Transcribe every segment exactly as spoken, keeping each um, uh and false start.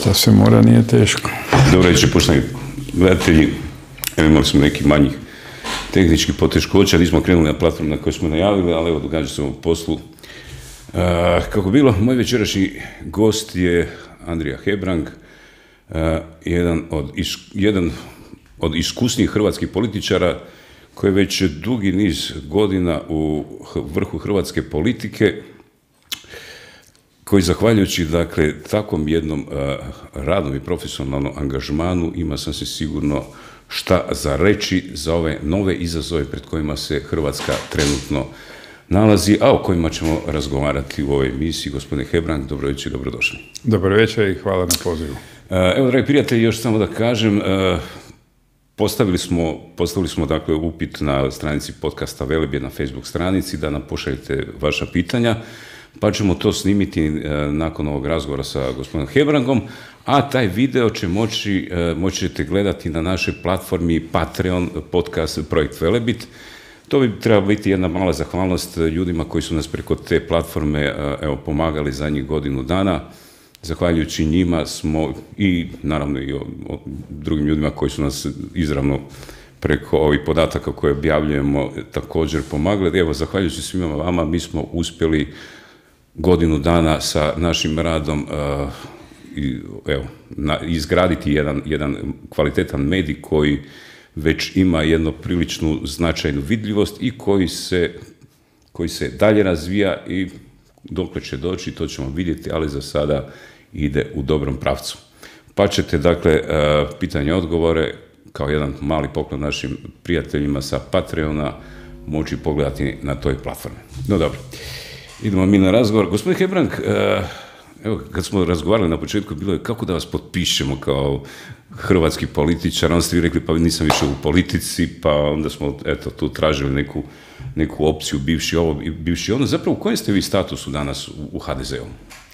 Šta se mora, nije teško. Dobro večer, poštovani gledatelji. Evo, imali smo nekih manjih tehničkih poteškoća, nismo krenuli na platformu na kojoj smo najavili, ali evo, događa se u poslu. Uh, kako bilo, moj večerašnji gost je Andrija Hebrang, uh, jedan, od is, jedan od iskusnijih hrvatskih političara koji je već dugi niz godina u vrhu hrvatske politike, koji zahvaljujući dakle takvom jednom uh, radnom i profesionalnom angažmanu ima sasvim sigurno šta za reći za ove nove izazove pred kojima se Hrvatska trenutno nalazi, a o kojima ćemo razgovarati u ovoj emisiji. Gospodine Hebrang, dobro večer i dobrodošli. Dobro večer i hvala na pozivu. Uh, evo, dragi prijatelji, još samo da kažem, uh, postavili smo, postavili smo dakle upit na stranici podcasta Velebit na Facebook stranici da nam pošaljete vaša pitanja, pa ćemo to snimiti e, nakon ovog razgovora sa gospodinom Hebrangom, a taj video će moći, e, moći ćete gledati na našoj platformi Patreon podcast Projekt Velebit. To bi trebala biti jedna mala zahvalnost ljudima koji su nas preko te platforme e, evo, pomagali zadnjih godinu dana. Zahvaljujući njima smo i naravno i o, o drugim ljudima koji su nas izravno preko ovih podataka koje objavljujemo također pomagali. Evo, zahvaljujući svima vama, mi smo uspjeli godinu dana sa našim radom uh, i, evo, na, izgraditi jedan, jedan kvalitetan medij koji već ima jednu priličnu značajnu vidljivost i koji se, koji se dalje razvija i dokle će doći, to ćemo vidjeti, ali za sada ide u dobrom pravcu. Pa ćete, dakle, uh, pitanje i odgovore, kao jedan mali poklon našim prijateljima sa Patreona, moći pogledati na toj platformi. No dobro. Idemo mi na razgovor. Gospodin Hebrang, evo, kad smo razgovarali na početku, bilo je kako da vas potpišemo kao hrvatski političar, onda ste vi rekli pa nisam više u politici, pa onda smo eto, tu tražili neku, neku opciju, bivši ovo, bivši ono. Zapravo, u kojem ste vi statusu danas u, u ha de ze u?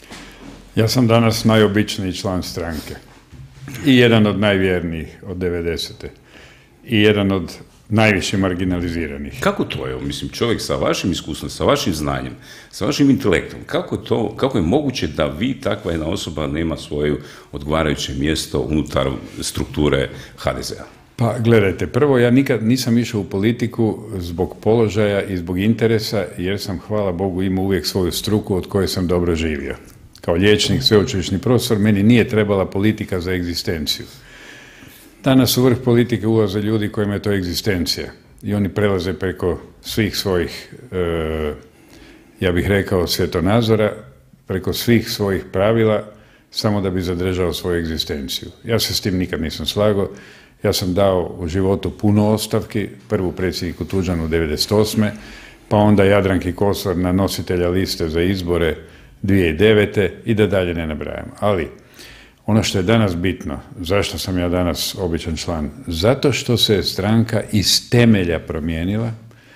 Ja sam danas najobičniji član stranke i jedan od najvjernijih od devedesete i jedan od najviše marginaliziranih. Kako to je? Mislim, čovjek sa vašim iskustvom, sa vašim znanjem, sa vašim intelektom, kako, to, kako je moguće da vi, takva jedna osoba, nema svoje odgovarajuće mjesto unutar strukture ha de ze a? Pa gledajte, prvo, ja nikad nisam išao u politiku zbog položaja i zbog interesa, jer sam, hvala Bogu, imao uvijek svoju struku od koje sam dobro živio. Kao liječnik, sveučilišni profesor, meni nije trebala politika za egzistenciju. Danas u vrh politike ulaze ljudi kojima je to egzistencija i oni prelaze preko svih svojih, e, ja bih rekao, svjetonazora, preko svih svojih pravila, samo da bi zadržao svoju egzistenciju. Ja se s tim nikad nisam slagao. Ja sam dao u životu puno ostavki, prvu predsjedniku Tuđmanu devedeset osme, pa onda Jadranki Kosor na nositelja liste za izbore dvije tisuće devete i da dalje ne nabrajam. Ali ono što je danas bitno, zašto sam ja danas običan član? Zato što se stranka iz temelja promijenila,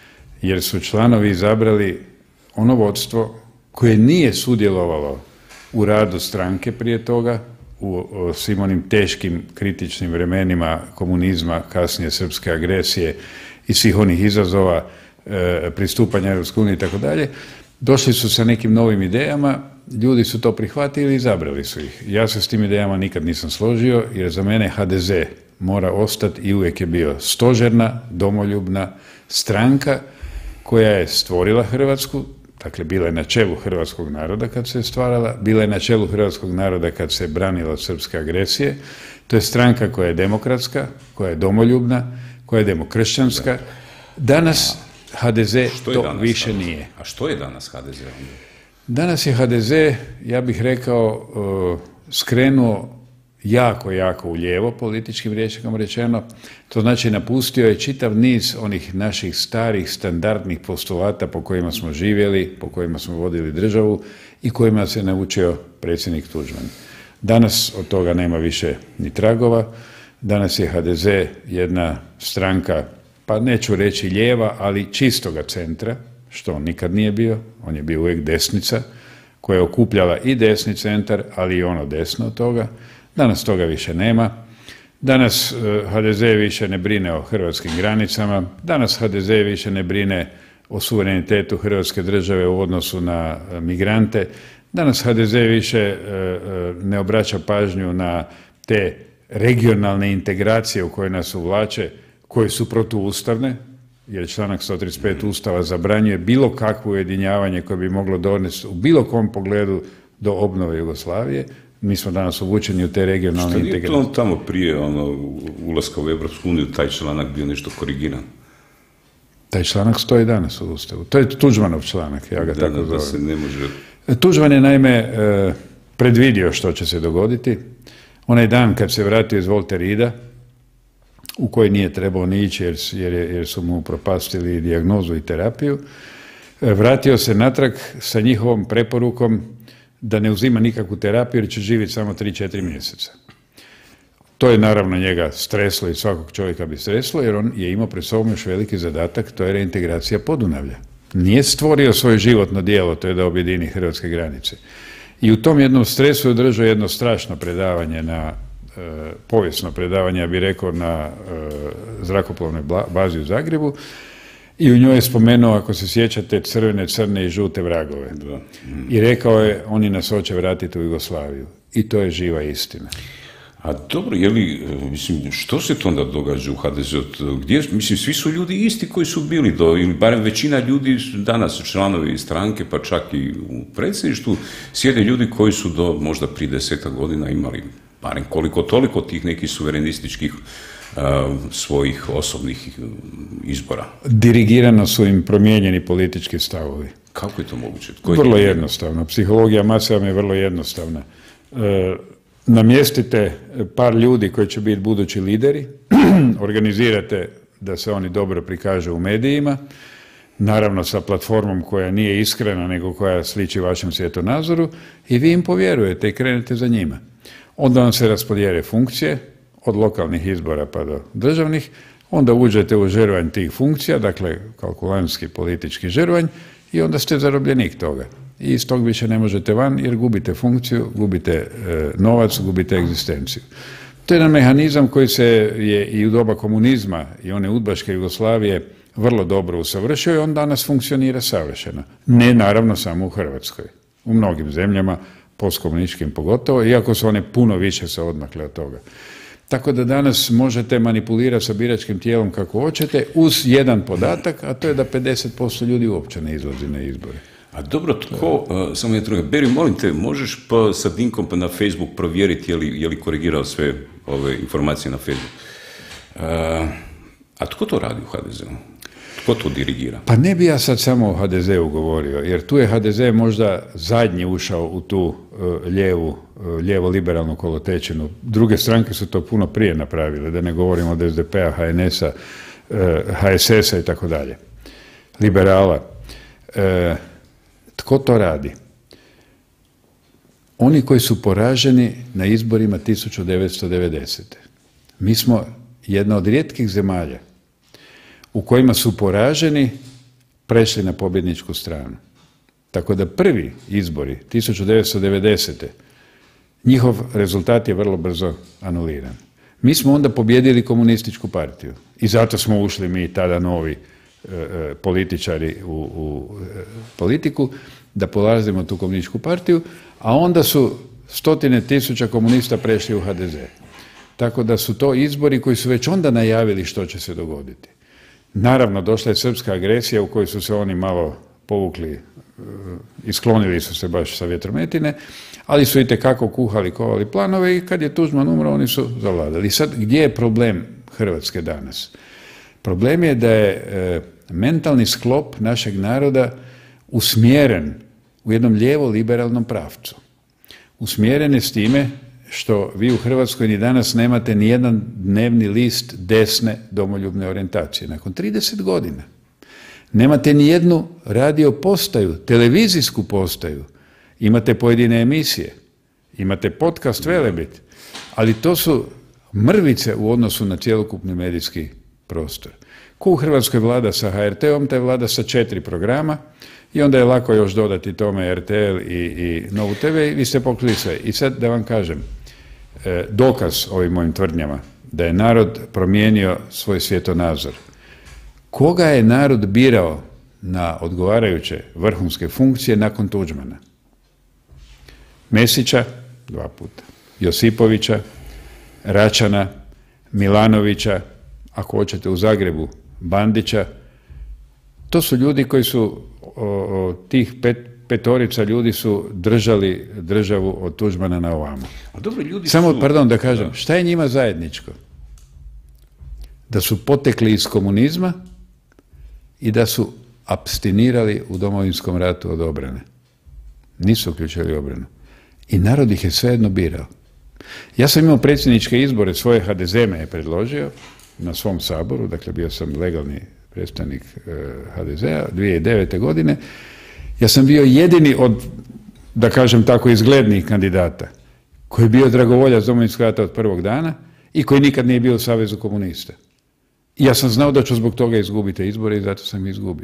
jer su članovi izabrali ono vodstvo koje nije sudjelovalo u radu stranke prije toga, u svim onim teškim, kritičnim vremenima komunizma, kasnije srpske agresije i svih onih izazova e, pristupanja Europskoj uniji i tako dalje. Došli su sa nekim novim idejama, ljudi su to prihvatili i izabrali su ih. Ja se s tim idejama nikad nisam složio, jer za mene ha de ze mora ostati i uvijek je bio stožerna, domoljubna stranka koja je stvorila Hrvatsku, dakle bila je na čelu hrvatskog naroda kad se je stvarala, bila je na čelu hrvatskog naroda kad se je branila od srpske agresije. To je stranka koja je demokratska, koja je domoljubna, koja je demokršćanska. Danas ha de ze to danas, više danas? nije. A što je danas ha de ze? Danas je ha de ze, ja bih rekao, skrenuo jako, jako u lijevo, političkim rječnikom rečeno. To znači napustio je čitav niz onih naših starih, standardnih postulata po kojima smo živjeli, po kojima smo vodili državu i kojima se naučio predsjednik Tuđman. Danas od toga nema više ni tragova. Danas je ha de ze jedna stranka, pa neću reći lijeva, ali čistoga centra, što on nikad nije bio. On je bio uvijek desnica, koja je okupljala i desni centar, ali i ono desno od toga. Danas toga više nema. Danas ha de ze više ne brine o hrvatskim granicama. Danas ha de ze više ne brine o suverenitetu Hrvatske države u odnosu na migrante. Danas ha de ze više ne obraća pažnju na te regionalne integracije u koje nas uvlače, koje su protuustavne, jer članak sto trideset pet Ustava zabranjuje bilo kakvo ujedinjavanje koje bi moglo donesti u bilo kom pogledu do obnove Jugoslavije. Mi smo danas uvučeni u te regionalne integracije. Što nije to tamo prije ono, ulaska u Europsku uniju, taj članak bio nešto korigiran? Taj članak stoji danas u Ustavu. To je Tuđmanov članak, ja ga da, tako da, zovem. Da se ne može... Tuđman je naime predvidio što će se dogoditi. Onaj dan kad se vratio iz Volterida, u koji nije trebao ni ići jer, jer, jer su mu propastili dijagnozu i terapiju, vratio se natrag sa njihovom preporukom da ne uzima nikakvu terapiju jer će živjeti samo tri do četiri mjeseca. To je naravno njega streslo i svakog čovjeka bi streslo jer on je imao pred sobom još veliki zadatak, to je reintegracija Podunavlja. Nije stvorio svoje životno djelo, to je da objedini hrvatske granice. I u tom jednom stresu je održao jedno strašno predavanje na e, povijesno predavanje, ja bih rekao, na e, zrakoplovnoj bazi u Zagrebu i u njoj je spomenuo, ako se sjećate, crvene, crne i žute vragove. Da. Mm. I rekao je, oni nas hoće vratiti u Jugoslaviju. I to je živa istina. A dobro, je li, mislim, što se to onda događa u ha de ze? Gdje, mislim, svi su ljudi isti koji su bili do, ili barem većina ljudi danas članovi stranke, pa čak i u predsjedništvu, sjede ljudi koji su do možda prije desetak godina imali barem koliko toliko tih nekih suverenističkih uh, svojih osobnih izbora. Dirigirano su im promijenjeni politički stavovi. Kako je to moguće? Vrlo jednostavno. Psihologija mase vam je vrlo jednostavna. E, namjestite par ljudi koji će biti budući lideri, organizirate da se oni dobro prikažu u medijima, naravno sa platformom koja nije iskrena nego koja sliči vašem svjetonazoru i vi im povjerujete i krenete za njima. Onda vam se raspodijele funkcije od lokalnih izbora pa do državnih, onda uđete u žervanj tih funkcija, dakle kalkulantski politički žervanj i onda ste zarobljenik toga. I iz tog više ne možete van jer gubite funkciju, gubite e, novac, gubite egzistenciju. To je jedan mehanizam koji se je i u doba komunizma i one udbaške Jugoslavije vrlo dobro usavršio i on danas funkcionira savršeno. Ne naravno samo u Hrvatskoj. U mnogim zemljama, postkomunističkim pogotovo, iako su one puno više se odmakle od toga. Tako da danas možete manipulirati sa biračkim tijelom kako hoćete uz jedan podatak, a to je da pedeset posto ljudi uopće ne izlazi na izbore. A dobro, tko, uh, samo je druga, Beri, molim te, možeš pa sa Dinkom pa na Facebook provjeriti je li, je li korigirao sve ove informacije na Facebook. Uh, a tko to radi u ha de ze-u? Tko to dirigira? Pa ne bi ja sad samo o ha de ze-u govorio, jer tu je ha de ze možda zadnji ušao u tu uh, lijevu, uh, lijevo-liberalnu kolotečinu. Druge stranke su to puno prije napravile, da ne govorimo od es de pe-a, ha en es-a, uh, ha es es-a i tako dalje. Liberala. Uh, Tko to radi? Oni koji su poraženi na izborima tisuću devetsto devedesete. Mi smo jedna od rijetkih zemalja u kojima su poraženi prešli na pobjedničku stranu. Tako da prvi izbori tisuću devetsto devedesete. njihov rezultat je vrlo brzo anuliran. Mi smo onda pobjedili komunističku partiju i zato smo ušli mi tada novi e, političari u, u e, politiku, da polazimo tu komunističku partiju, a onda su stotine tisuća komunista prešli u ha de ze. Tako da su to izbori koji su već onda najavili što će se dogoditi. Naravno, došla je srpska agresija u kojoj su se oni malo povukli, isklonili su se baš sa vjetrometine, ali su itekako kuhali, kovali planove i kad je Tuđman umro, oni su zavladali. Sad, gdje je problem Hrvatske danas? Problem je da je e, mentalni sklop našeg naroda usmjeren u jednom lijevo-liberalnom pravcu. Usmjeren je s time što vi u Hrvatskoj ni danas nemate ni jedan dnevni list desne domoljubne orijentacije. Nakon trideset godina. Nemate ni jednu radio postaju, televizijsku postaju. Imate pojedine emisije. Imate podcast Velebit. Ali to su mrvice u odnosu na cjelokupni medijski prostor. Ko u Hrvatskoj vlada sa ha er te-om, taj vlada sa četiri programa i onda je lako još dodati tome er te el i, i Novu te ve i vi ste pokrili sve. I sad da vam kažem, dokaz ovim mojim tvrdnjama da je narod promijenio svoj svjetonazor. Koga je narod birao na odgovarajuće vrhunske funkcije nakon Tuđmana? Mesića, dva puta, Josipovića, Račana, Milanovića, ako hoćete u Zagrebu, Bandića. To su ljudi koji su, o, o, tih pet, petorica ljudi su držali državu od Tuđmana na ovamo. A dobro, ljudi Samo, su... pardon da kažem, da. Šta je njima zajedničko? Da su potekli iz komunizma i da su apstinirali u Domovinskom ratu od obrane. Nisu uključili obranu. I narod ih je svejedno birao. Ja sam imao predsjedničke izbore, svoje ha de ze me je predložio na svom saboru, dakle bio sam legalni predstavnik ha de zea dvije tisuće devete. godine. Ja sam bio jedini od, da kažem tako, izglednih kandidata koji je bio dragovoljac Domovinskog rata od prvog dana i koji nikad nije bio u Savezu komunista. I ja sam znao da ću zbog toga izgubiti izbore i zato sam izgubio.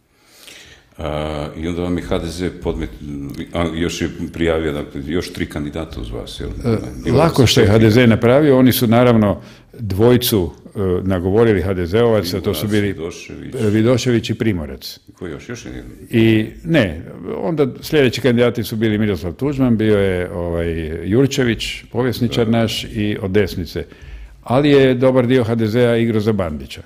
A, I onda vam je ha de ze podmet, a, još je prijavio, dakle, još tri kandidata uz vas. Jel? E, lako što je ha de ze napravio, oni su naravno dvojcu e, nagovorili ha de zeovaca, to su bili Vidošević, Vidošević i Primorac. Ko još? Još je I ne, onda sljedeći kandidati su bili Miroslav Tuđman, bio je ovaj, Jurčević, povjesničar da. naš i od desnice. Ali je dobar dio ha de zea igrao za Bandića.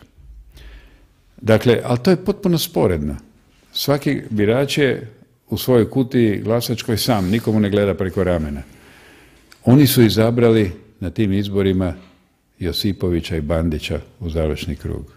Dakle, ali to je potpuno sporedno. Svaki birač je u svojoj kutiji glasačkoj sam, nikomu ne gleda preko ramena. Oni su izabrali na tim izborima Josipovića i Bandića u završni krug.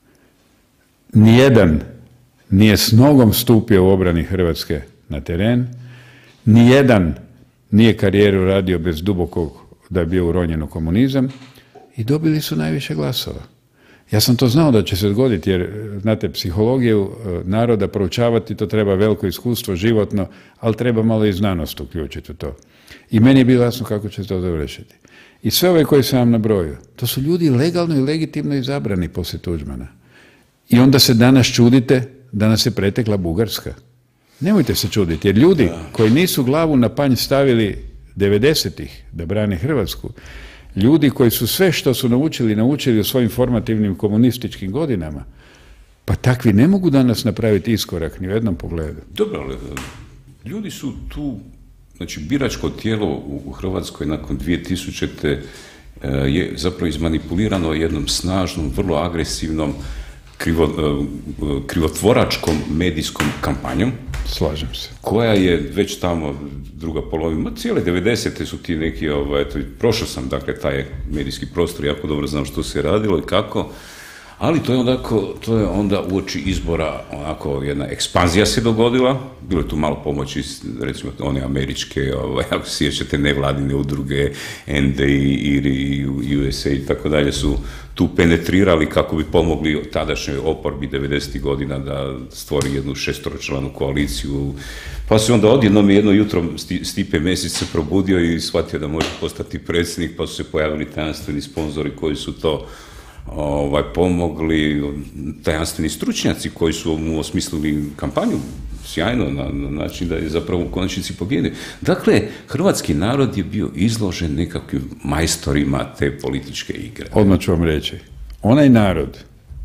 Nijedan nije s nogom stupio u obrani Hrvatske na teren, nijedan nije karijeru radio bez dubokog da je bio uronjen u komunizam i dobili su najviše glasova. Ja sam to znao da će se dogoditi, jer, znate, psihologiju naroda proučavati, to treba veliko iskustvo, životno, ali treba malo i znanost uključiti u to. I meni je bilo jasno kako će se to završiti. I sve ove koje sam vam nabrojio, to su ljudi legalno i legitimno izabrani poslije Tuđmana. I onda se danas čudite da nas je pretekla Bugarska. Nemojte se čuditi, jer ljudi koji nisu glavu na panj stavili devedesetih da brane Hrvatsku, ljudi koji su sve što su naučili, naučili u svojim formativnim komunističkim godinama, pa takvi ne mogu danas napraviti iskorak ni u jednom pogledu. Dobro, ali ljudi su tu, znači biračko tijelo u Hrvatskoj nakon dvije tisućite. je zapravo izmanipulirano jednom snažnom, vrlo agresivnom, krivo, krivotvoračkom medijskom kampanjom. Slažem se. Koja je već tamo druga polovina, cijele devedesete su ti neki, ovaj, eto, prošao sam, dakle, taj medijski prostor, jako dobro znam što se radilo i kako, ali to je, ondako, to je onda uoči izbora onako jedna ekspanzija se dogodila, bilo je tu malo pomoći, recimo one američke, ovaj, ako se sjećate, nevladine udruge, en de i, i er i, u es a i tako dalje su tu penetrirali kako bi pomogli tadašnjoj oporbi devedesetih godina da stvori jednu šestoročlanu koaliciju. Pa se onda odjednom jedno jutro Stipe Mesić se probudio i shvatio da može postati predsjednik, pa su se pojavili tajanstveni sponzori koji su to ovaj, pomogli, tajanstveni stručnjaci koji su mu osmislili kampanju sjajno na, na način da je zapravo u konačnici pobijedio. Dakle, hrvatski narod je bio izložen nekakvim majstorima te političke igre. Odmah ću vam reći, onaj narod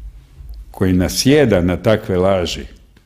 koji nasjeda na takve laži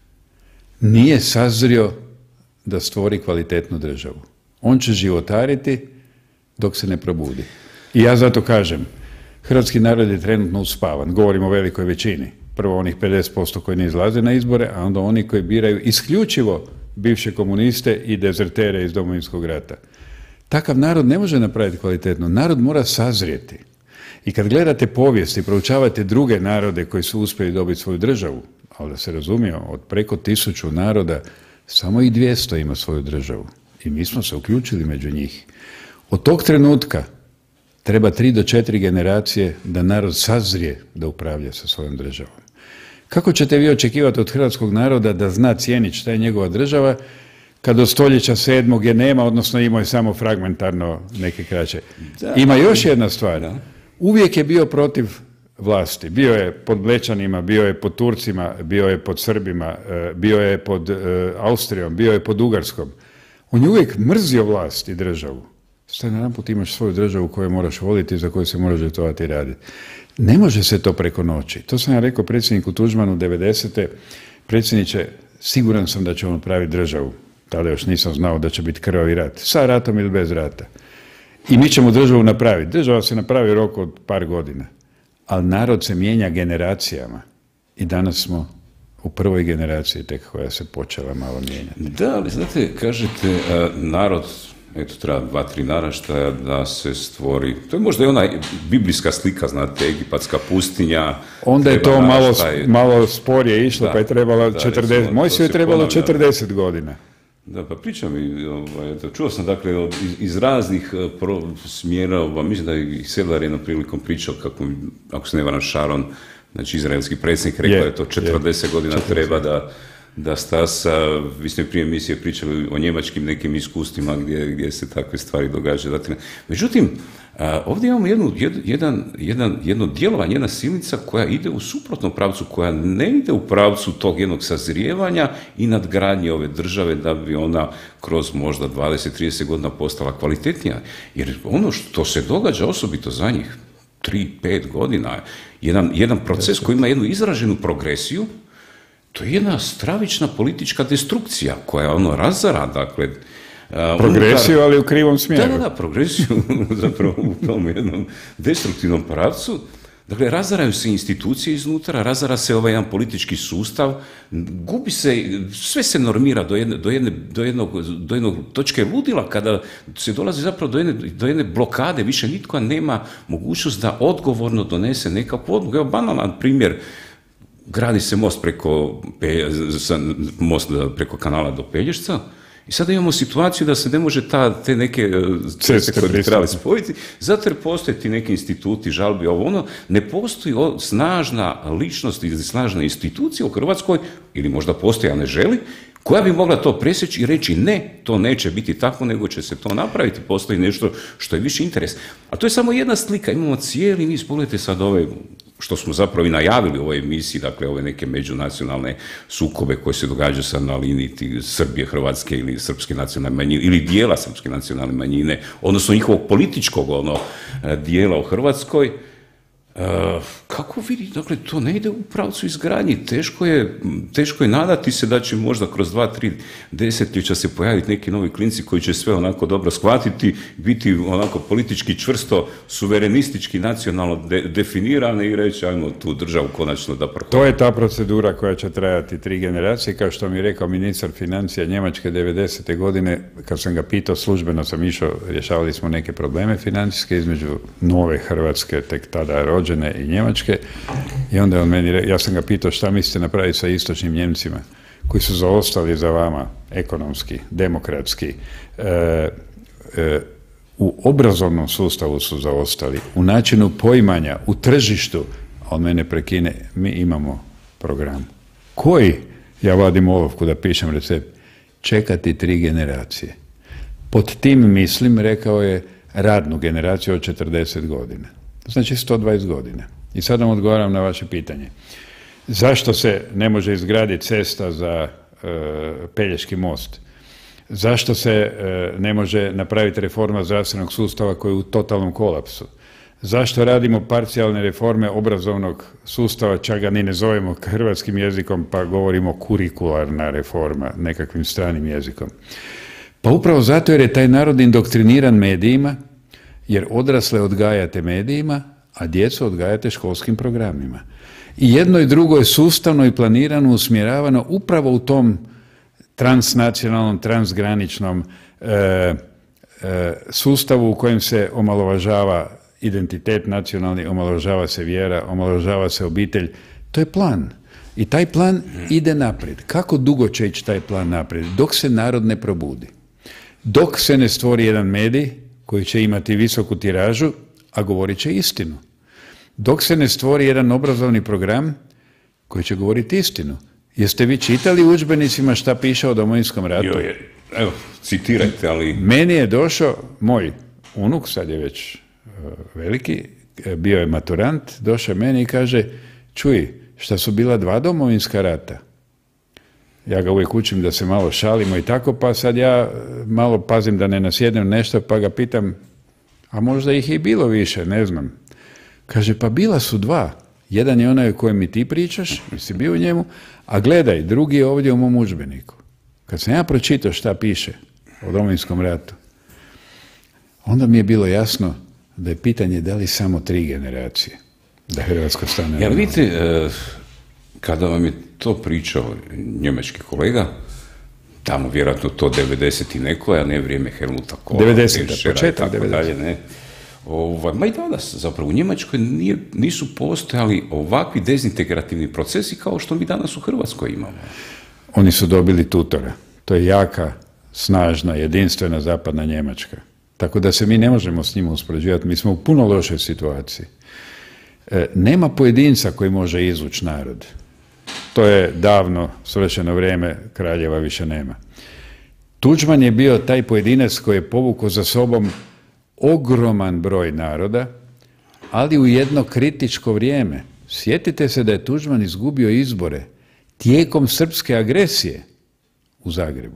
nije sazrio da stvori kvalitetnu državu. On će životariti dok se ne probudi. I ja zato kažem, hrvatski narod je trenutno uspavan, govorim o velikoj većini. Prvo onih pedeset posto koji ne izlaze na izbore, a onda oni koji biraju isključivo bivše komuniste i dezertere iz Domovinskog rata. Takav narod ne može napraviti kvalitetno. Narod mora sazrijeti. I kad gledate povijest i proučavate druge narode koji su uspjeli dobiti svoju državu, ali da se razumije, od preko tisuću naroda, samo i dvjesto ima svoju državu. I mi smo se uključili među njih. Od tog trenutka treba tri do četiri generacije da narod sazrije da upravlja sa svojom državom. Kako ćete vi očekivati od hrvatskog naroda da zna cijeniti šta je njegova država, kad od stoljeća sedmog je nema, odnosno imao je samo fragmentarno neke kraće. Da, ima još jedna stvar. Da. Uvijek je bio protiv vlasti. Bio je pod Blečanima, bio je pod Turcima, bio je pod Srbima, bio je pod Austrijom, bio je pod Ugarskom. On je uvijek mrzio vlast i državu. Staj najedanput imaš svoju državu koju moraš voliti i za koju se moraš žrtvovati i raditi. Ne može se to preko noći. To sam ja rekao predsjedniku Tuđmanu devedesete. Predsjedniče, siguran sam da će on napraviti državu. tada još nisam znao da će biti krvavi rat, sa ratom ili bez rata. I mi ćemo državu napraviti. Država se napravi u roku od par godina, ali narod se mijenja generacijama i danas smo u prvoj generaciji tek koja se počela malo mijenjati. Da, ali znate, kažete, narod, eto, treba dva, tri naraštaja da se stvori. To je možda i ona biblijska slika, znate, egipatska pustinja. Onda je to malo, malo sporije išlo, da, pa je trebalo da, četrdeset, Mojsiju je trebalo četrdeset godina. Da, pa pričam i, ovaj, čuo sam, dakle, iz, iz raznih pro, smjera, mislim da je i Sedlar jednom prilikom pričao kako, ako se ne varam, Sharon, znači izraelski predsjednik, rekao je, je to četrdeset je, godina četrdeset treba da da stasa, vi ste prije emisije pričali o njemačkim nekim iskustvima gdje, gdje se takve stvari događaju. Međutim, ovdje imamo jednu, jedan, jedan, jedno djelovanje, jedna silnica koja ide u suprotnom pravcu, koja ne ide u pravcu tog jednog sazrijevanja i nadgradnje ove države da bi ona kroz možda dvadeset trideset godina postala kvalitetnija. Jer ono što se događa osobito za njih tri pet godina, jedan, jedan proces koji ima jednu izraženu progresiju, to je jedna stravična politička destrukcija koja ono razara, dakle... Progresiju, unutar, ali u krivom smjeru. Da, da, da, progresiju zapravo u tom jednom destruktivnom pravcu. Dakle, razaraju se institucije iznutra, razara se ovaj jedan politički sustav, gubi se, sve se normira do jedne, do jedne, do jednog, do jednog točke ludila kada se dolazi zapravo do jedne, do jedne blokade, više nitko nema mogućnost da odgovorno donese nekakvu odluku. Evo, banalan primjer, gradi se most preko, most preko kanala do Pelješca i sada imamo situaciju da se ne može ta, te neke ceste koje bi trebali spojiti, zato jer postoje ti neki instituti, žalbi, ovo ono, ne postoji snažna ličnost ili snažna institucija u Hrvatskoj, ili možda postoji, a ne želi, koja bi mogla to presjeći i reći ne, to neće biti tako, nego će se to napraviti, postoji nešto što je više interes. A to je samo jedna slika, imamo cijeli niz, pogledajte sad ove, što smo zapravo i najavili u ovoj emisiji, dakle ove neke međunacionalne sukobe koje se događaju sad na liniji Srbije, Hrvatske ili srpske nacionalne manjine, ili dijela srpske nacionalne manjine, odnosno njihovog političkog ono, dijela u Hrvatskoj. Uh, kako vidi, dakle, to ne ide u pravcu izgradnji, teško je, teško je nadati se da će možda kroz dva, tri desetljeća se pojaviti neki novi klinci koji će sve onako dobro shvatiti, biti onako politički čvrsto, suverenistički, nacionalno de, definirane i reći ajmo tu državu konačno da prohodimo. To je ta procedura koja će trajati tri generacije, kao što mi je rekao ministar financija Njemačke devedesete godine, kad sam ga pitao, službeno sam išao, rješavali smo neke probleme financijske između nove Hrvatske, tek tada rođene, i Njemačke, i onda on meni rekao, ja sam ga pitao šta mislite napraviti sa istočnim Njemcima koji su zaostali za vama ekonomski, demokratski, e, e, u obrazovnom sustavu su zaostali, u načinu poimanja, u tržištu, a on mene prekine, mi imamo program. Koji? Ja vadim olovku da pišem recept. Čekati tri generacije. Pod tim mislim, rekao je, radnu generaciju od četrdeset godina. Znači sto dvadeset godina. I sad vam odgovaram na vaše pitanje. Zašto se ne može izgraditi cesta za e, Pelješki most? Zašto se e, ne može napraviti reforma zdravstvenog sustava koji je u totalnom kolapsu? Zašto radimo parcijalne reforme obrazovnog sustava, čak ga ni ne zovemo hrvatskim jezikom, pa govorimo kurikularna reforma nekakvim stranim jezikom? Pa upravo zato jer je taj narod indoktriniran medijima, jer odrasle odgajate medijima, a djecu odgajate školskim programima. I jedno i drugo je sustavno i planirano usmjeravano upravo u tom transnacionalnom, transgraničnom e, e, sustavu u kojem se omalovažava identitet nacionalni, omalovažava se vjera, omalovažava se obitelj. To je plan. I taj plan ide naprijed. Kako dugo će ići taj plan naprijed? Dok se narod ne probudi. Dok se ne stvori jedan medij koji će imati visoku tiražu, a govorit će istinu. Dok se ne stvori jedan obrazovni program koji će govoriti istinu. Jeste vi čitali u udžbenicima šta piše o Domovinskom ratu? Jo, je. Evo, citirajte, ali... Meni je došao moj unuk, sad je već uh, veliki, bio je maturant, došao meni i kaže, čuj, šta su bila dva Domovinska rata? Ja ga uvijek učim da se malo šalimo i tako, pa sad ja malo pazim da ne nasjednem nešto, pa ga pitam, a možda ih je i bilo više, ne znam. Kaže, pa bila su dva. Jedan je onaj o kojem mi ti pričaš, jesi bio u njemu, a gledaj, drugi je ovdje u mom udžbeniku. Kad sam ja pročitao šta piše o Domovinskom ratu, onda mi je bilo jasno da je pitanje da li samo tri generacije da Hrvatska stane. Ja, vidite, kada vam je to pričao njemački kolega, tamo vjerojatno to devedeset i neko, a ne vrijeme Helmuta Kohla, devedeset, početak devedeset. Ne. Ovaj, ma i danas, zapravo, u Njemačkoj nije, nisu postojali ovakvi dezintegrativni procesi kao što mi danas u Hrvatskoj imamo. Oni su dobili tutora. To je jaka, snažna, jedinstvena zapadna Njemačka. Tako da se mi ne možemo s njima uspoređivati. Mi smo u puno lošoj situaciji. E, nema pojedinca koji može izvući narod. To je davno svršeno vrijeme, kraljeva više nema. Tuđman je bio taj pojedinac koji je povukao za sobom ogroman broj naroda, ali u jedno kritičko vrijeme. Sjetite se da je Tuđman izgubio izbore tijekom srpske agresije u Zagrebu.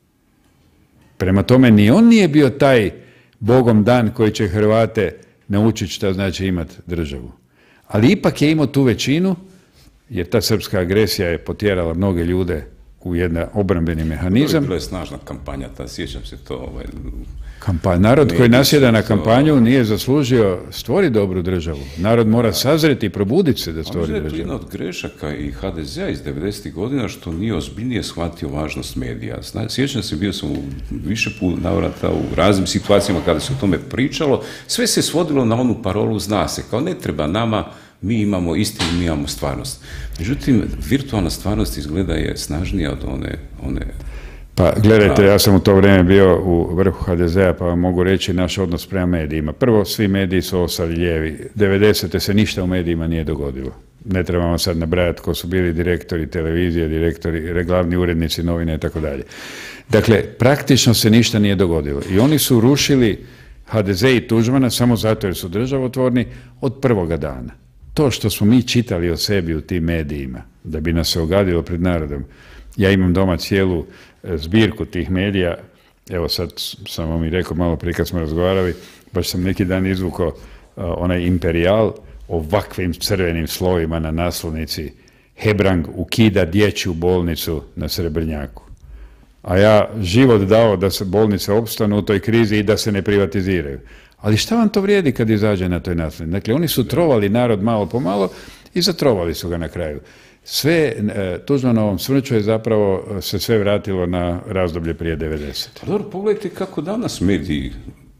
Prema tome, ni on nije bio taj Bogom dan koji će Hrvate naučiti šta znači imati državu. Ali ipak je imao tu većinu, jer ta srpska agresija je potjerala mnoge ljude u jedan obrambeni mehanizam. Bila je snažna kampanja, ta, sjećam se to. Ovaj, Kampanj. Narod koji nasjeda na kampanju nije zaslužio stvori dobru državu. Narod mora sazreti i probuditi se da stvori državu. To je jedna od grešaka i ha de zea iz devedesetih godina što nije ozbiljnije shvatio važnost medija. Sjećam se, bio sam u više puta navrata u raznim situacijama kada se o tome pričalo. Sve se svodilo na onu parolu zna se, kao ne treba nama, mi imamo istinu, mi imamo stvarnost. Međutim, virtualna stvarnost izgleda je snažnija od one... one Pa gledajte, ja sam u to vrijeme bio u vrhu ha de zea, pa vam mogu reći naš odnos prema medijima. Prvo, svi mediji su ostali lijevi. devedesete se ništa u medijima nije dogodilo. Ne trebamo sad nabrajati ko su bili direktori televizije, direktori, glavni urednici novine i tako dalje. Dakle, praktično se ništa nije dogodilo. I oni su rušili ha de ze i Tuđmana samo zato jer su državotvorni od prvoga dana. To što smo mi čitali o sebi u tim medijima, da bi nas se ogadilo pred narodom. Ja imam doma cijelu zbirku tih medija, evo sad sam vam i rekao malo prije kad smo razgovarali, baš sam neki dan izvukao uh, onaj Imperijal, ovakvim crvenim slovima na naslovnici, Hebrang ukida dječju bolnicu na Srebrnjaku. A ja život dao da se bolnice opstanu u toj krizi i da se ne privatiziraju. Ali šta vam to vrijedi kad izađe na toj naslovnici? Dakle, oni su trovali narod malo po malo i zatrovali su ga na kraju. Sve, Tuđmanovom smrću je zapravo se sve vratilo na razdoblje prije devedesete. Dobro, pogledajte kako danas mediji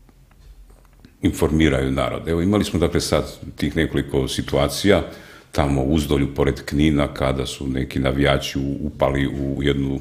informiraju narod. Evo, imali smo dakle sad tih nekoliko situacija tamo u Uzdolju pored Knina kada su neki navijači upali u jednu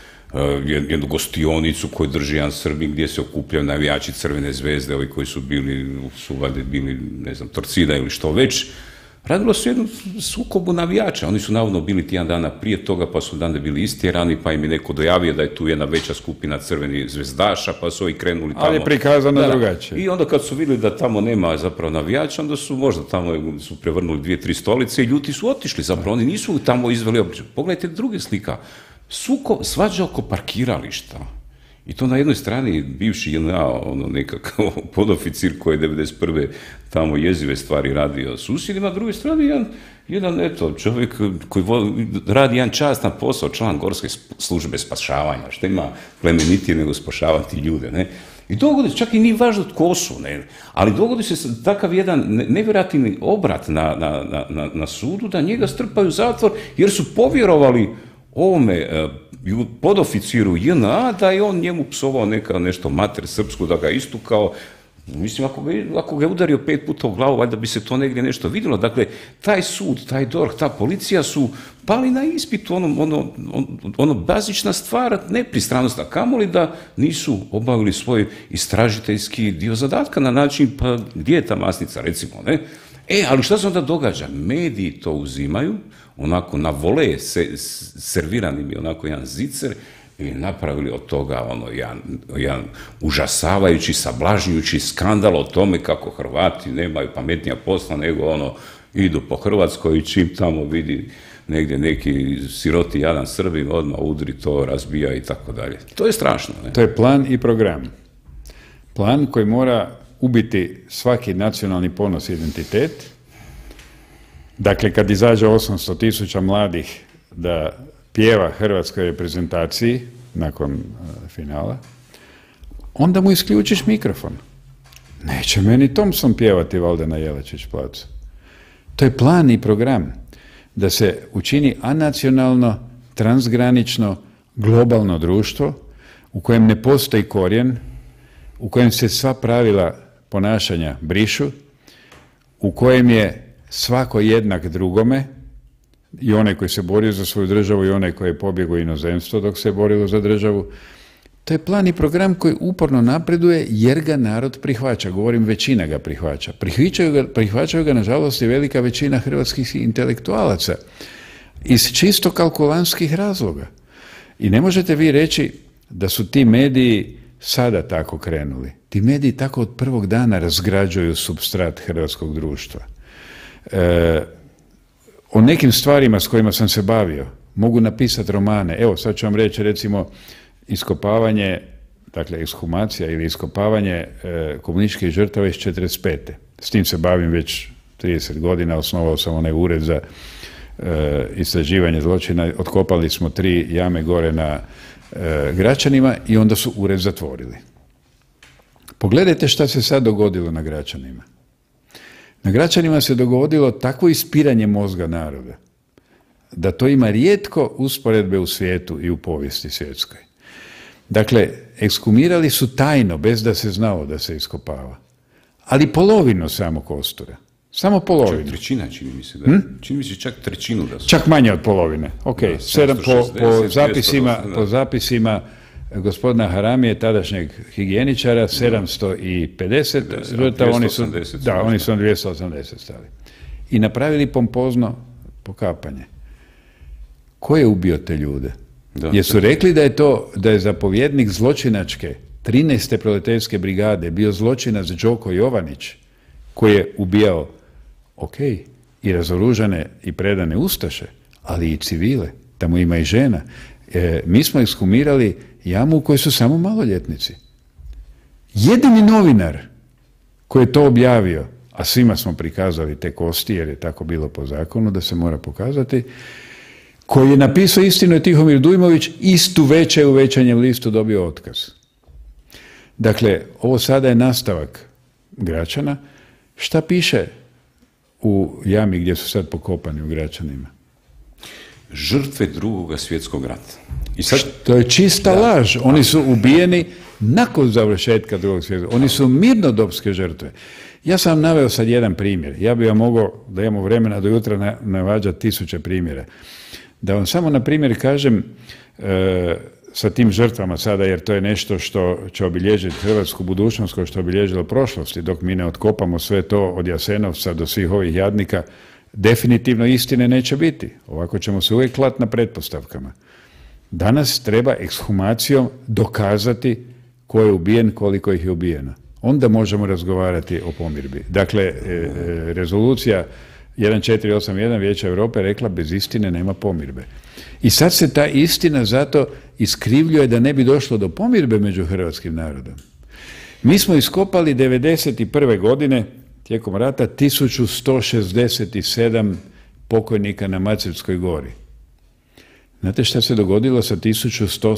jednu gostionicu koju drži jedan Srbin gdje se okupljaju navijači Crvene zvezde, ovi koji su bili, su valjda bili, ne znam, Torcida ili što već. Radilo se jednu sukobu navijača. Oni su navodno bili tjedan dana prije toga, pa su dan bili istjerani, pa im je neko dojavio da je tu jedna veća skupina crvenih zvezdaša, pa su ovi krenuli tamo. Ali je prikazano da, drugačije. I onda kad su vidjeli da tamo nema zapravo navijača, onda su možda tamo su prevrnuli dvije, tri stolice i ljudi su otišli. Zapravo oni nisu tamo izveli obliče. Pogledajte druge slika. Suko, svađa oko parkirališta. I to na jednoj strani bivši je na ono nekakav podoficir koji je devedeset prve tamo jezive stvari radio susjedima, na drugoj strani jedan, jedan eto, čovjek koji radi jedan častan posao, član Gorske službe spašavanja, što ima plemenitije nego spašavati ljude, ne? I dogodi se, čak i nije važno tko su, ne? Ali dogodi se takav jedan nevjerojatni obrat na, na, na, na sudu da njega strpaju u zatvor jer su povjerovali ovome podoficiru je en a da je on njemu psovao neka nešto mater srpsku, da ga istukao. Mislim, ako ga, ako ga je udario pet puta u glavu, valjda bi se to negdje nešto vidjelo. Dakle, taj sud, taj D O R H, ta policija su pali na ispitu, ono, ono, ono bazična stvar, nepristranost, a kamoli da nisu obavili svoj istražiteljski dio zadatka na način, pa gdje je ta masnica, recimo, ne? E, ali šta se onda događa? Mediji to uzimaju, onako na vole se, servirani mi onako jedan zicer i napravili od toga ono jedan, jedan užasavajući, sablažnjujući skandal o tome kako Hrvati nemaju pametnija posla nego ono idu po Hrvatskoj i čim tamo vidi negdje neki siroti jadan Srbin odmah udri to, razbija i tako dalje. To je strašno. Ne? To je plan i program. Plan koji mora ubiti svaki nacionalni ponos i identitet. Dakle, kad izađe osamsto tisuća mladih da pjeva hrvatskoj reprezentaciji, nakon uh, finala, onda mu isključiš mikrofon. Neće meni Thompson pjevati valjda na Jelačić placu. To je plan i program da se učini anacionalno, transgranično, globalno društvo u kojem ne postoji korijen, u kojem se sva pravila ponašanja brišu, u kojem je svako jednak drugome, i onaj koji se borio za svoju državu i onaj koji je pobjegao u inozemstvo dok se je borilo za državu. To je plan i program koji uporno napreduje jer ga narod prihvaća. Govorim, većina ga prihvaća. Prihvaćaju ga, prihvaćaju ga nažalost, i velika većina hrvatskih intelektualaca iz čisto kalkulantskih razloga. I ne možete vi reći da su ti mediji sada tako krenuli. Ti mediji tako od prvog dana razgrađuju supstrat hrvatskog društva. E, o nekim stvarima s kojima sam se bavio mogu napisati romane. Evo, sad ću vam reći, recimo, iskopavanje, dakle, ekshumacija ili iskopavanje e, komunističkih žrtava iz četrdeset pete. S tim se bavim već trideset godina, osnovao sam onaj ured za e, istraživanje zločina, otkopali smo tri jame gore na e, Gračanima i onda su ured zatvorili. Pogledajte šta se sad dogodilo na Gračanima. Na Gračanima se dogodilo takvo ispiranje mozga naroda da to ima rijetko usporedbe u svijetu i u povijesti svjetskoj. Dakle, ekshumirali su tajno, bez da se znalo da se iskopava. Ali polovinu samo kostura. Samo polovinu. Čak trećina, čini mi se. Da, hm? Čini mi se čak trećinu da su. Čak manje od polovine. Ok, da, sedam, po, po, zapisima, po zapisima gospodina Haramije, tadašnjeg higijeničara, sedamsto pedeset žrtava, oni su, da, oni su dvjesto osamdeset stali. I napravili pompozno pokapanje. Ko je ubio te ljude? Da, jer su rekli da je to, da je zapovjednik zločinačke trinaeste proletarske brigade bio zločinac Đoko Jovanić, koji je ubijao, ok, i razoružane i predane ustaše, ali i civile, tamo ima i žena. E, mi smo ekshumirali jamu u kojoj su samo maloljetnici. Jedini novinar koji je to objavio, a svima smo prikazali te kosti, jer je tako bilo po zakonu da se mora pokazati, koji je napisao istinu je Tihomir Dujmović, istu večer u Večernjem listu dobio otkaz. Dakle, ovo sada je nastavak Gračana. Šta piše u jami gdje su sad pokopani u Gračanima? Žrtve Drugog svjetskog rata. I sad, to je čista da, laž. Oni su ubijeni nakon završetka Drugog svjetskog. Oni su mirnodopske žrtve. Ja sam naveo sad jedan primjer. Ja bih vam mogao, da imamo vremena do jutra, navađati tisuće primjera. Da vam samo na primjer kažem e, sa tim žrtvama sada, jer to je nešto što će obilježiti hrvatsku budućnost, kao što je obilježilo prošlosti, dok mi ne otkopamo sve to od Jasenovca do svih ovih jadnika, definitivno istine neće biti. Ovako ćemo se uvijek klati na pretpostavkama. Danas treba ekshumacijom dokazati ko je ubijen, koliko ih je ubijeno. Onda možemo razgovarati o pomirbi. Dakle, e, e, rezolucija četrnaest osamdeset jedan Vijeća Europe rekla bez istine nema pomirbe. I sad se ta istina zato iskrivljuje da ne bi došlo do pomirbe među hrvatskim narodom. Mi smo iskopali devedeset prve godine tijekom rata tisuću sto šezdeset sedam pokojnika na Maceljskoj gori. Znate šta se dogodilo sa tisuću sto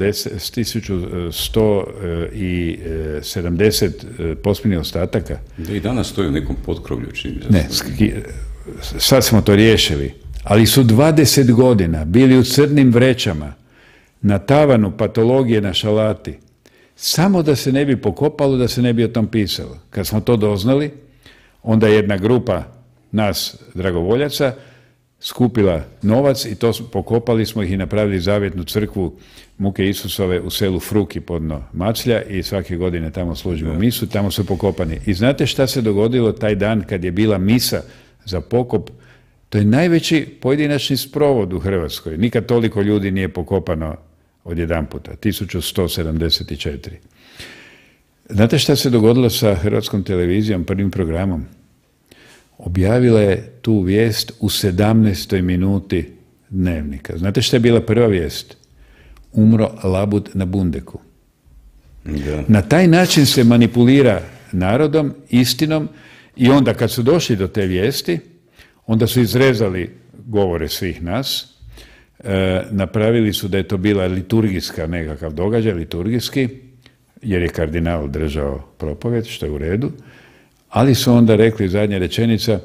sedamdeset posmrtnih ostataka? Da i danas stoji u nekom potkrovlju. Ne, sad smo to riješili, ali su dvadeset godina bili u crnim vrećama na tavanu patologije na Šalati, samo da se ne bi pokopalo, da se ne bi o tom pisalo. Kad smo to doznali, onda je jedna grupa nas, dragovoljaca, skupila novac i to pokopali smo ih i napravili zavjetnu crkvu Muke Isusove u selu Fruki podno Maclja i svake godine tamo služimo misu, tamo su pokopani. I znate šta se dogodilo taj dan kad je bila misa za pokop? To je najveći pojedinačni sprovod u Hrvatskoj. Nikad toliko ljudi nije pokopano odjedanputa, tisuću sto sedamdeset četiri. Znate šta se dogodilo sa Hrvatskom televizijom, prvim programom? Objavila je tu vijest u sedamnaestoj minuti Dnevnika. Znate šta je bila prva vijest? Umro Labud na Bundeku. Da. Na taj način se manipulira narodom, istinom, i onda kad su došli do te vijesti, onda su izrezali govore svih nas, E, napravili su da je to bila liturgijska nekakav događaj, liturgijski, jer je kardinal držao propovjed, što je u redu, ali su onda rekli, zadnja rečenica,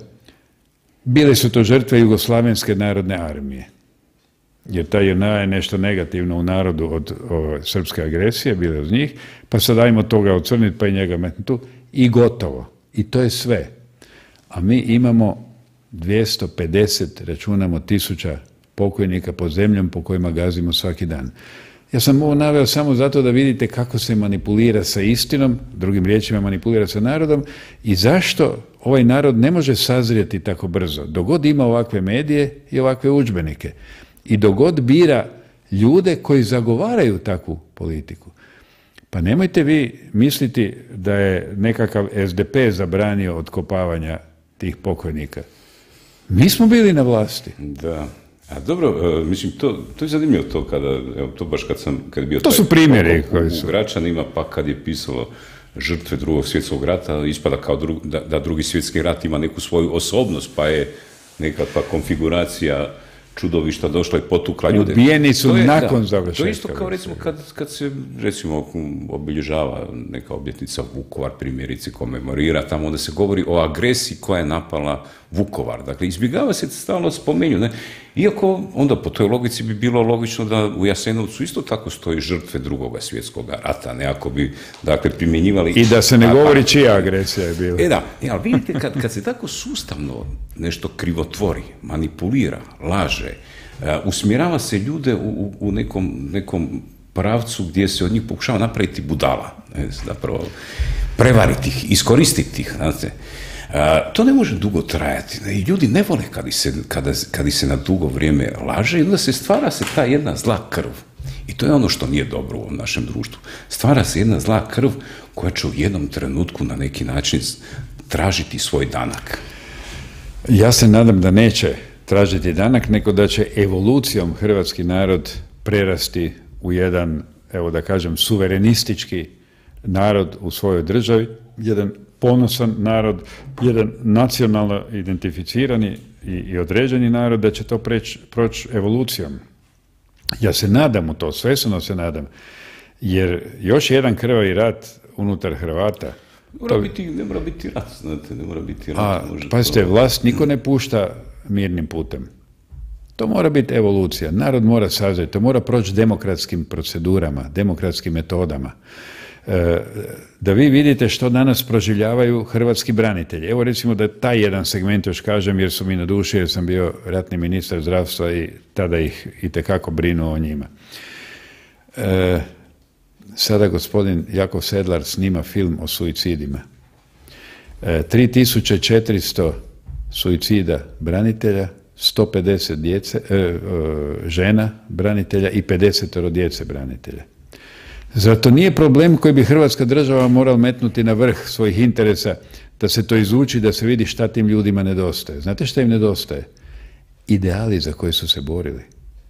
bile su to žrtve Jugoslavenske narodne armije. Jer ta J N A je nešto negativno u narodu od o, srpske agresije, bile od njih, pa sad ajmo toga ocrniti, pa i njega metnuti tu, i gotovo. I to je sve. A mi imamo dvjesto pedeset, računamo, tisuća pokojnika pod zemljom po kojima gazimo svaki dan. Ja sam ovo naveo samo zato da vidite kako se manipulira sa istinom, drugim riječima manipulira sa narodom, i zašto ovaj narod ne može sazrijeti tako brzo. Dogod ima ovakve medije i ovakve udžbenike. I dogod bira ljude koji zagovaraju takvu politiku. Pa nemojte vi misliti da je nekakav S D P zabranio otkopavanja tih pokojnika. Mi smo bili na vlasti. Da. A dobro, uh, mislim, to, to je zanimljivo to kada, evo, to baš kad sam, kad je bio to su primjeri koji su. U Gračanima, pa kad je pisalo žrtve drugog svjetskog rata, ispada kao dru, da, da drugi svjetski rat ima neku svoju osobnost, pa je nekakva konfiguracija čudovišta došla i potukla ljude. Ubijeni su je, nakon da, završetka. To je isto kao recimo kad, kad se recimo obilježava neka obljetnica Vukovar, primjerice komemorira, tamo onda se govori o agresiji koja je napala Vukovar. Dakle, izbjegava se stalno spomenju, ne? Iako onda po toj logici bi bilo logično da u Jasenovcu isto tako stoji žrtve drugoga svjetskog rata, ne, ako bi, dakle, primjenjivali... I da se ne govori čija agresija je bila. E da, e, ali vidite, kad, kad se tako sustavno nešto krivotvori, manipulira, laže, uh, usmjerava se ljude u, u, u nekom, nekom pravcu gdje se od njih pokušava napraviti budala, ne, zapravo prevariti ih, iskoristiti ih, znate. Uh, to ne može dugo trajati. I ljudi ne vole kad ih se, kada, kad ih se na dugo vrijeme laže i onda se stvara se ta jedna zla krv. I to je ono što nije dobro u ovom našem društvu. Stvara se jedna zla krv koja će u jednom trenutku na neki način tražiti svoj danak. Ja se nadam da neće tražiti danak, nego da će evolucijom hrvatski narod prerasti u jedan, evo da kažem, suverenistički narod u svojoj državi, jedan ponosan narod, jedan nacionalno identificirani i, i određeni narod, da će to proći evolucijom. Ja se nadam u to, svesno se nadam, jer još jedan krvavi rat unutar Hrvata. Mora to... biti, ne mora biti rat, znate, ne mora biti rat. A, pazite, to... vlast niko ne pušta mirnim putem. To mora biti evolucija. Narod mora sazreti, to mora proći demokratskim procedurama, demokratskim metodama. E, da vi vidite što danas proživljavaju hrvatski branitelji. Evo recimo da taj jedan segment još kažem, jer su mi na duši, jer sam bio ratni ministar zdravstva i tada ih itekako brinuo o njima. E, sada gospodin Jakov Sedlar snima film o suicidima. E, tri tisuće četiristo suicida branitelja, sto pedeset djece, e, e, žena branitelja i pedeset djece branitelja. Zar to nije problem koji bi Hrvatska država morala metnuti na vrh svojih interesa, da se to izuči, da se vidi šta tim ljudima nedostaje? Znate šta im nedostaje? Ideali za koje su se borili.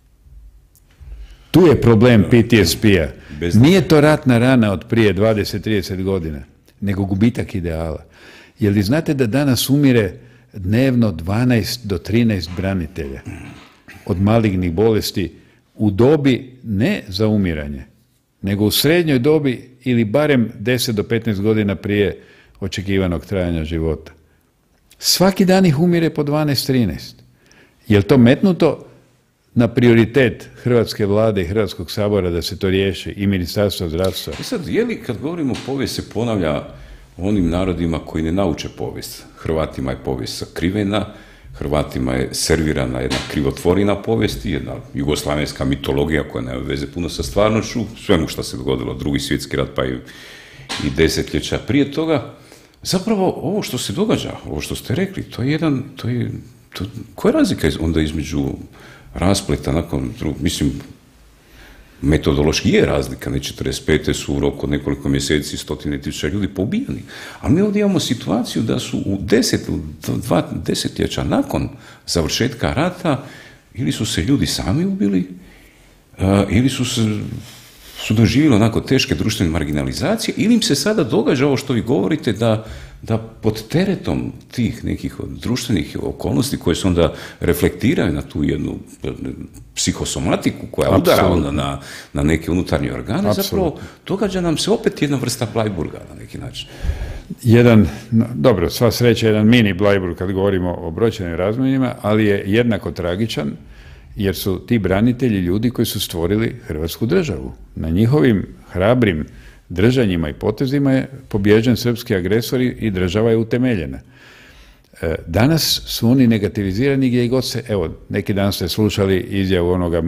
Tu je problem P T S P-a. Nije to ratna rana od prije dvadeset do trideset godina, nego gubitak ideala. Jer li znate da danas umire dnevno dvanaest do trinaest branitelja od malignih bolesti u dobi ne za umiranje, nego u srednjoj dobi ili barem deset do petnaest godina prije očekivanog trajanja života. Svaki dan ih umire po dvanaest do trinaest. Je li to metnuto na prioritet Hrvatske vlade i Hrvatskog sabora da se to riješi i Ministarstva zdravstva? I sad, je li kad govorimo povijest se ponavlja onim narodima koji ne nauče povijest? Hrvatima je povijest sakrivena, Hrvatima je servirana jedna krivotvorina povijesti, jedna jugoslavenska mitologija koja nema veze puno sa stvarnošću, svemu što se dogodilo, drugi svjetski rat pa i, i desetljeća prije toga. Zapravo ovo što se događa, ovo što ste rekli, to je jedan, to je, to, koja je razlika onda između raspleta nakon drugog, mislim, metodološki je razlika, ne četrdeset pete su u roku nekoliko mjeseci stotine tisuća ljudi pobijani, ali mi ovdje imamo situaciju da su u deset, dva desetljeća nakon završetka rata ili su se ljudi sami ubili, uh, ili su se su doživjeli onako teške društvene marginalizacije, ili im se sada događa ovo što vi govorite, da da pod teretom tih nekih društvenih okolnosti koje se onda reflektiraju na tu jednu psihosomatiku koja udara onda na, na neke unutarnje organe, Absolut. zapravo događa nam se opet jedna vrsta Bleiburga na neki način. Jedan, dobro, sva sreća, jedan mini Bleiburg kad govorimo o brojčanim razmjerima, ali je jednako tragičan, jer su ti branitelji ljudi koji su stvorili Hrvatsku državu. Na njihovim hrabrim držanjima i potezima je pobjeđen srpski agresor i država je utemeljena. Danas su oni negativizirani gdje god se, evo, neki dan ste slušali izjavu onoga,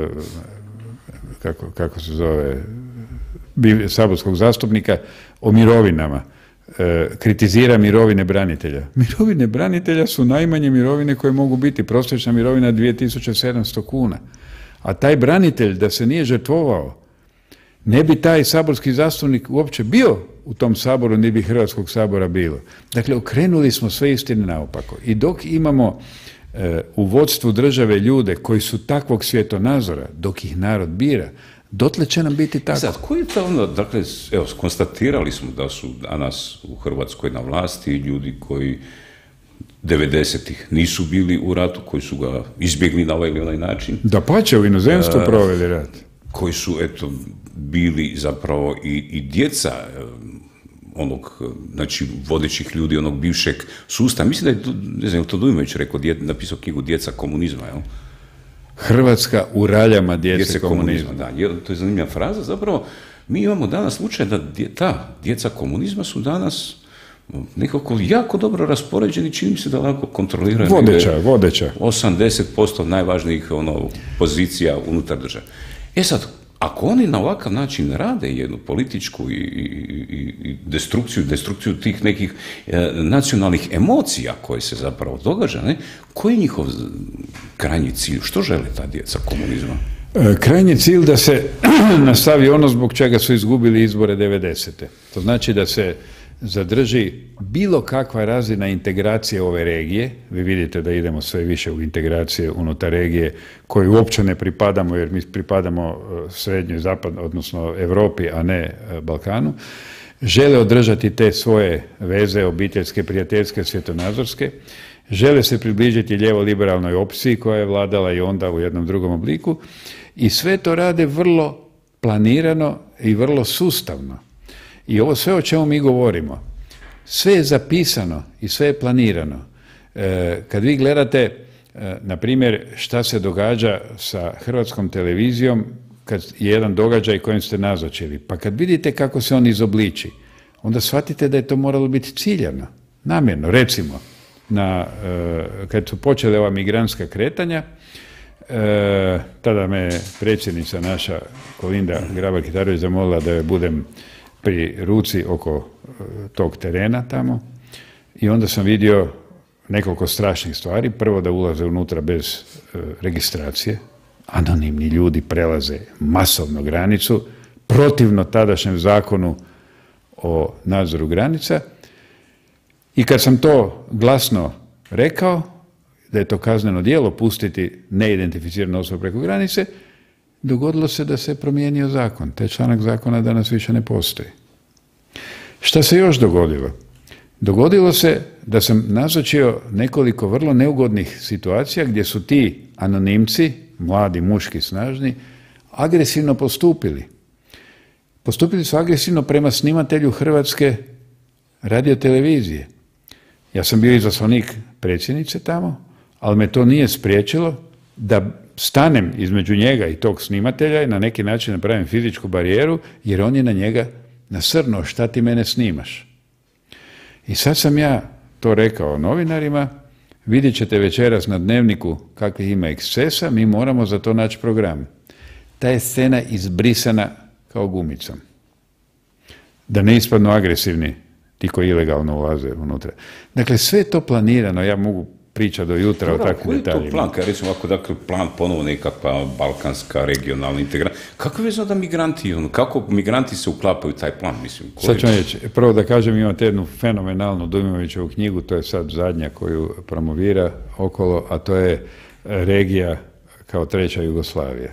kako, kako se zove, saborskog zastupnika o mirovinama. Kritizira mirovine branitelja. Mirovine branitelja su najmanje mirovine koje mogu biti. Prosječna mirovina dvije tisuće sedamsto kuna. A taj branitelj, da se nije žrtvovao, ne bi taj saborski zastupnik uopće bio u tom saboru, ni bi Hrvatskog sabora bilo. Dakle, okrenuli smo sve istine naopako. I dok imamo e, u vodstvu države ljude koji su takvog svjetonazora, dok ih narod bira, dotle će nam biti tako. Sad, koji je to ono, dakle, evo, konstatirali smo da su danas u Hrvatskoj na vlasti ljudi koji devedesetih nisu bili u ratu, koji su ga izbjegli na ovaj ili onaj način. Da pače, u inozemstvu proveli rat. Koji su, eto, bili zapravo i, i djeca onog, znači, vodećih ljudi onog bivšeg sustava. Mislim da je, ne znam, je li to Dujmović rekao, dje, napisao knjigu Djeca komunizma, jel? Hrvatska u raljama djece, djece komunizma. komunizma. Da, to je zanimljiva fraza. Zapravo, mi imamo danas slučaj da dje, ta djeca komunizma su danas nekako jako dobro raspoređeni, čini mi se da lako kontroliraju. Vodeća, vodeća. osamdeset posto najvažnijih ono, pozicija unutar države. E sad, ako oni na ovakav način rade jednu političku i, i, i destrukciju, destrukciju tih nekih e, nacionalnih emocija koje se zapravo događa, ne, koji je njihov krajnji cilj? Što žele ta djeca komunizma? E, krajnji cilj da se nastavi ono zbog čega su izgubili izbore devedesete. To znači da se zadrži bilo kakva razina integracije ove regije. Vi vidite da idemo sve više u integracije unutar regije koju uopće ne pripadamo, jer mi pripadamo srednjoj zapad, odnosno Europi, a ne Balkanu. Žele održati te svoje veze obiteljske, prijateljske, svjetonazorske. Žele se približiti lijevo-liberalnoj opciji koja je vladala i onda u jednom drugom obliku. I sve to rade vrlo planirano i vrlo sustavno. I ovo sve o čemu mi govorimo, sve je zapisano i sve je planirano. E, kad vi gledate, e, na primjer, šta se događa sa Hrvatskom televizijom, kad je jedan događaj kojem ste nazočili, pa kad vidite kako se on izobliči, onda shvatite da je to moralo biti ciljano, namjerno. Recimo, na, e, kad su počele ova migrantska kretanja, e, tada me predsjednica naša Kolinda Grabar-Kitarović zamolila da joj budem pri ruci oko tog terena tamo i onda sam vidio nekoliko strašnih stvari. Prvo, da ulaze unutra bez e, registracije, anonimni ljudi prelaze masovno granicu, protivno tadašnjem zakonu o nadzoru granica, i kad sam to glasno rekao, da je to kazneno djelo pustiti neidentificiranu osobu preko granice, dogodilo se da se promijenio zakon. Taj članak zakona danas više ne postoji. Šta se još dogodilo? Dogodilo se da sam nazočio nekoliko vrlo neugodnih situacija gdje su ti anonimci, mladi, muški, snažni, agresivno postupili. Postupili su agresivno prema snimatelju Hrvatske radiotelevizije. Ja sam bio izaslanik predsjednice tamo, ali me to nije spriječilo da stanem između njega i tog snimatelja i na neki način napravim fizičku barijeru, jer on je na njega nasrnuo, šta ti mene snimaš. I sad sam ja to rekao novinarima, vidjet ćete večeras na Dnevniku kakvih ima ekscesa, mi moramo za to naći program. Ta je scena izbrisana kao gumicom. Da ne ispadnu agresivni ti koji ilegalno ulaze unutra. Dakle, sve je to planirano, ja mogu priča do jutra o takvim detaljima. Koji je to plan? Kad recimo ovako, dakle, plan ponovo nekakva balkanska regionalna integracija. Kako je vezano da migranti, ono, kako migranti se uklapaju u taj plan, mislim? Koji... Sad ću vam reći, prvo da kažem, imate jednu fenomenalnu Dujmovićevu knjigu, to je sad zadnja koju promovira okolo, a to je regija kao treća Jugoslavija.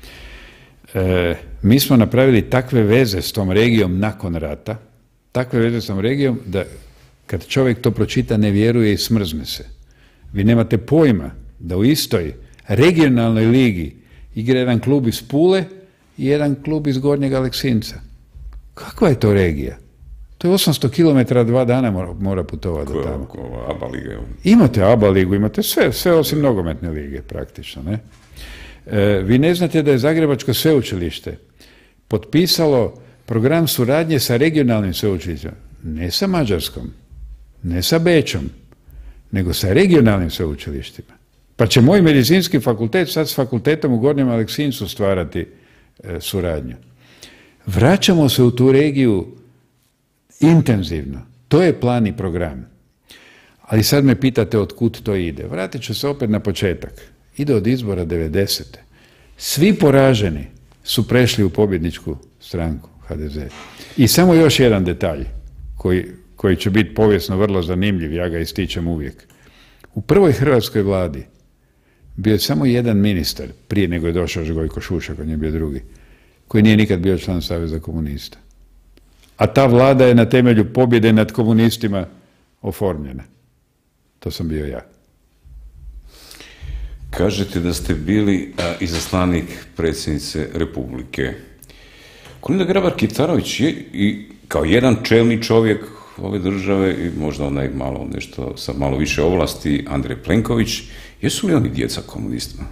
E, mi smo napravili takve veze s tom regijom nakon rata, takve veze s tom regijom da Kad čovjek to pročita, ne vjeruje i smrzne se. Vi nemate pojma da u istoj regionalnoj ligi igra jedan klub iz Pule i jedan klub iz Gornjeg Aleksinca. Kakva je to regija? To je osamsto kilometara, dva dana mora, mora putovati do tamo. ABA liga. Imate ABA ligu, imate sve, sve osim nogometne lige praktično. Ne? E, vi ne znate da je Zagrebačko sveučilište potpisalo program suradnje sa regionalnim sveučilištima. Ne sa Mađarskom, ne sa Bečom, nego sa regionalnim sveučilištima. Pa će moj medicinski fakultet sad s fakultetom u Gornjem Aleksincu stvarati e, suradnju. Vraćamo se u tu regiju intenzivno. To je plan i program. Ali sad me pitate od kud to ide. Vratit ću se opet na početak. Ide od izbora devedesete. Svi poraženi su prešli u pobjedničku stranku ha de ze. I samo još jedan detalj koji, koji će biti povijesno vrlo zanimljiv, ja ga ističem uvijek. U prvoj hrvatskoj vladi bio je samo jedan ministar, prije nego je došao Gojko Šušak, on je bio drugi, koji nije nikad bio član Saveza komunista. A ta vlada je na temelju pobjede nad komunistima oformljena. To sam bio ja. Kažete da ste bili a, izaslanik predsjednice Republike. Kolinda Grabar-Kitarović je i kao jedan čelni čovjek ove države i možda onaj malo nešto sa malo više ovlasti, Andrej Plenković, jesu li oni djeca komunista?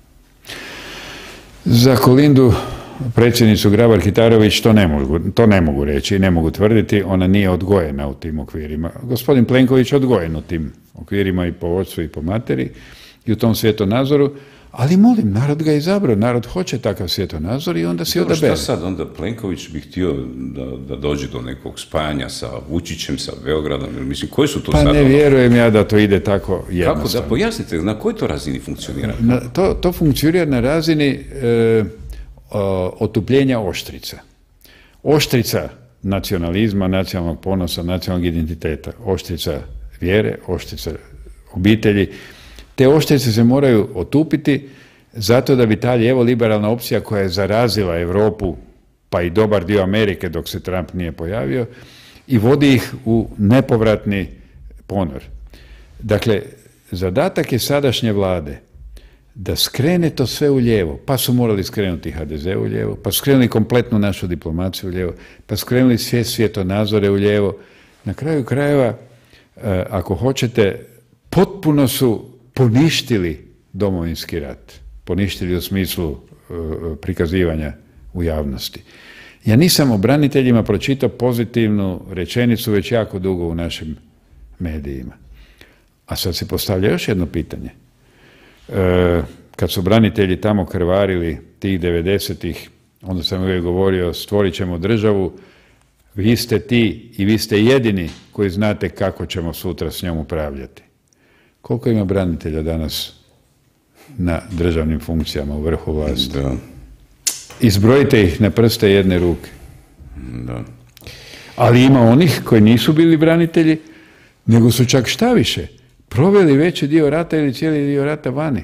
Za Kolindu predsjednicu Grabar-Kitarović to ne mogu, to ne mogu reći i ne mogu tvrditi, ona nije odgojena u tim okvirima. Gospodin Plenković je odgojen u tim okvirima i po ocu i po materi i u tom svjetonazoru, ali molim, narod ga izabrao, narod hoće takav svjetonazor i onda si Dobro, odabere. Šta sad, onda Plenković bi htio da, da dođe do nekog spajanja sa Vučićem, sa Beogradom, mislim, koji su to pa sad? Pa ne ono? vjerujem ja da to ide tako jednostavno. Kako da pojasnite, na kojoj to razini funkcionira? Na, to, to funkcionira na razini e, o, otupljenja oštrica. Oštrica nacionalizma, nacionalnog ponosa, nacionalnog identiteta, oštrica vjere, oštrica obitelji. Te oštrice se moraju otupiti zato da bi ta lijevo-liberalna opcija koja je zarazila Europu, pa i dobar dio Amerike dok se Trump nije pojavio, i vodi ih u nepovratni ponor. Dakle, zadatak je sadašnje vlade da skrene to sve u lijevo, pa su morali skrenuti ha de ze u lijevo, pa su skrenuli kompletnu našu diplomaciju u lijevo, pa su skrenuli sve svjetonazore u lijevo. Na kraju krajeva, ako hoćete, potpuno su poništili Domovinski rat. Poništili u smislu uh, prikazivanja u javnosti. Ja nisam o braniteljima pročitao pozitivnu rečenicu već jako dugo u našim medijima. A sad se postavlja još jedno pitanje. Uh, kad su branitelji tamo krvarili tih devedesetih, onda sam uvijek govorio, stvorit ćemo državu, vi ste ti i vi ste jedini koji znate kako ćemo sutra s njom upravljati. Koliko ima branitelja danas na državnim funkcijama u vrhu vlasti? Da. Izbrojite ih na prste jedne ruke. Da. Ali ima onih koji nisu bili branitelji, nego su čak šta više, proveli veći dio rata ili cijeli dio rata vani.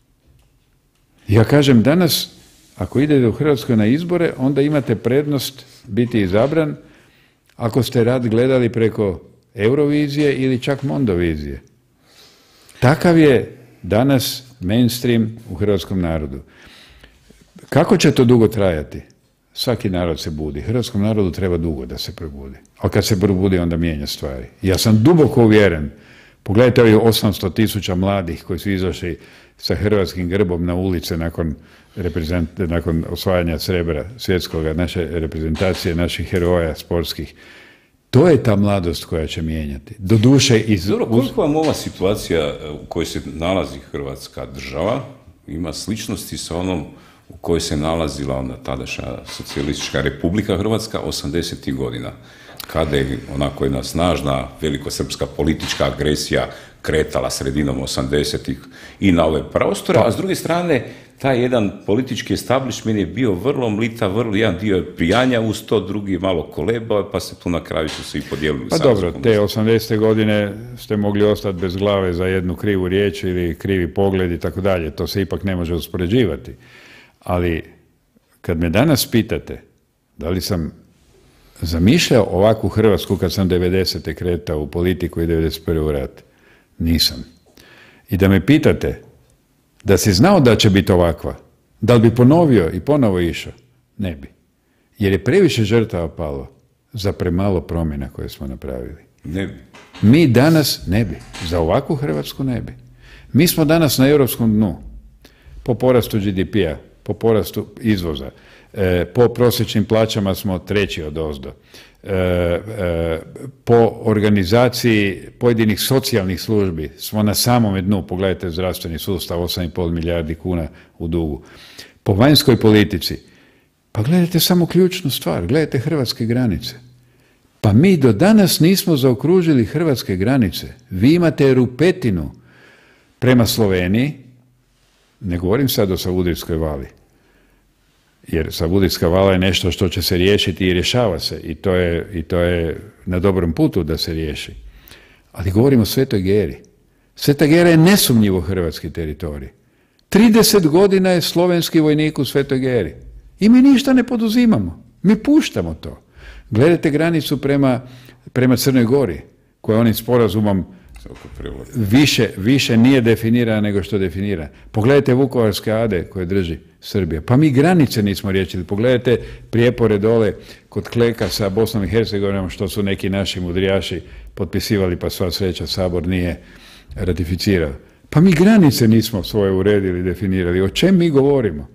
Ja kažem, danas, ako idete u Hrvatskoj na izbore, onda imate prednost biti izabran ako ste rat gledali preko Eurovizije ili čak Mondovizije. Takav je danas mainstream u hrvatskom narodu. Kako će to dugo trajati? Svaki narod se budi. Hrvatskom narodu treba dugo da se probudi. Ali kad se probudi, onda mijenja stvari. Ja sam duboko uvjeren. Pogledajte ovih osamsto tisuća mladih koji su izašli sa hrvatskim grbom na ulice nakon, nakon osvajanja srebra svjetskoga, naše reprezentacije, naših heroja sportskih. To je ta mladost koja će mijenjati. Doduše iz... Dobro, koliko vam ova situacija u kojoj se nalazi Hrvatska država ima sličnosti sa onom u kojoj se nalazila ona tadašnja socijalistička Republika Hrvatska osamdesetih godina, kada je onako jedna snažna velikosrpska politička agresija kretala sredinom osamdesetih i na ove prostore, a s druge strane taj jedan politički establishment je bio vrlo mlitav, vrlo jedan dio je prijanja uz to, drugi malo koleba, pa se tu na kraju su se i podijelili. Pa dobro, te osamdesete godine ste mogli ostati bez glave za jednu krivu riječ ili krivi pogled i tako dalje, to se ipak ne može uspoređivati. Ali kad me danas pitate da li sam zamišljao ovakvu Hrvatsku kad sam devedesete kretao u politiku i devedeset prve u rat? Nisam. I da me pitate, da si znao da će biti ovakva, da li bi ponovio i ponovo išao? Ne bi. Jer je previše žrtava palo za premalo promjena koje smo napravili. Ne bi. Mi danas ne bi. Za ovakvu Hrvatsku ne bi. Mi smo danas na europskom dnu. Po porastu G D P-a, po porastu izvoza, e, po prosječnim plaćama smo treći od ozdo. E, e, po organizaciji pojedinih socijalnih službi smo na samome dnu. Pogledajte zdravstveni sustav, osam i pol milijardi kuna u dugu. Po vanjskoj politici, pa gledajte samo ključnu stvar, gledajte hrvatske granice. Pa mi do danas nismo zaokružili hrvatske granice. Vi imate rupetinu prema Sloveniji, ne govorim sad o Savudrijskoj vali, jer Savudrijska vala je nešto što će se riješiti i rješava se i to je, i to je na dobrom putu da se riješi. Ali govorimo o Svetoj Geri. Sveta Gera je nesumnjivo hrvatski teritorij. trideset godina je slovenski vojnik u Svetoj Geri. I mi ništa ne poduzimamo. Mi puštamo to. Gledajte granicu prema, prema Crnoj Gori, koja onim sporazumom više, više nije definirana nego što definira. Pogledajte Vukovarske ade koje drži Srbija. Pa mi granice nismo riješili. Pogledajte prijepore dole kod Kleka sa Bosnom i Hercegovinom, što su neki naši mudrijaši potpisivali, pa sva sreća Sabor nije ratificirao. Pa mi granice nismo svoje uredili, definirali. O čem mi govorimo?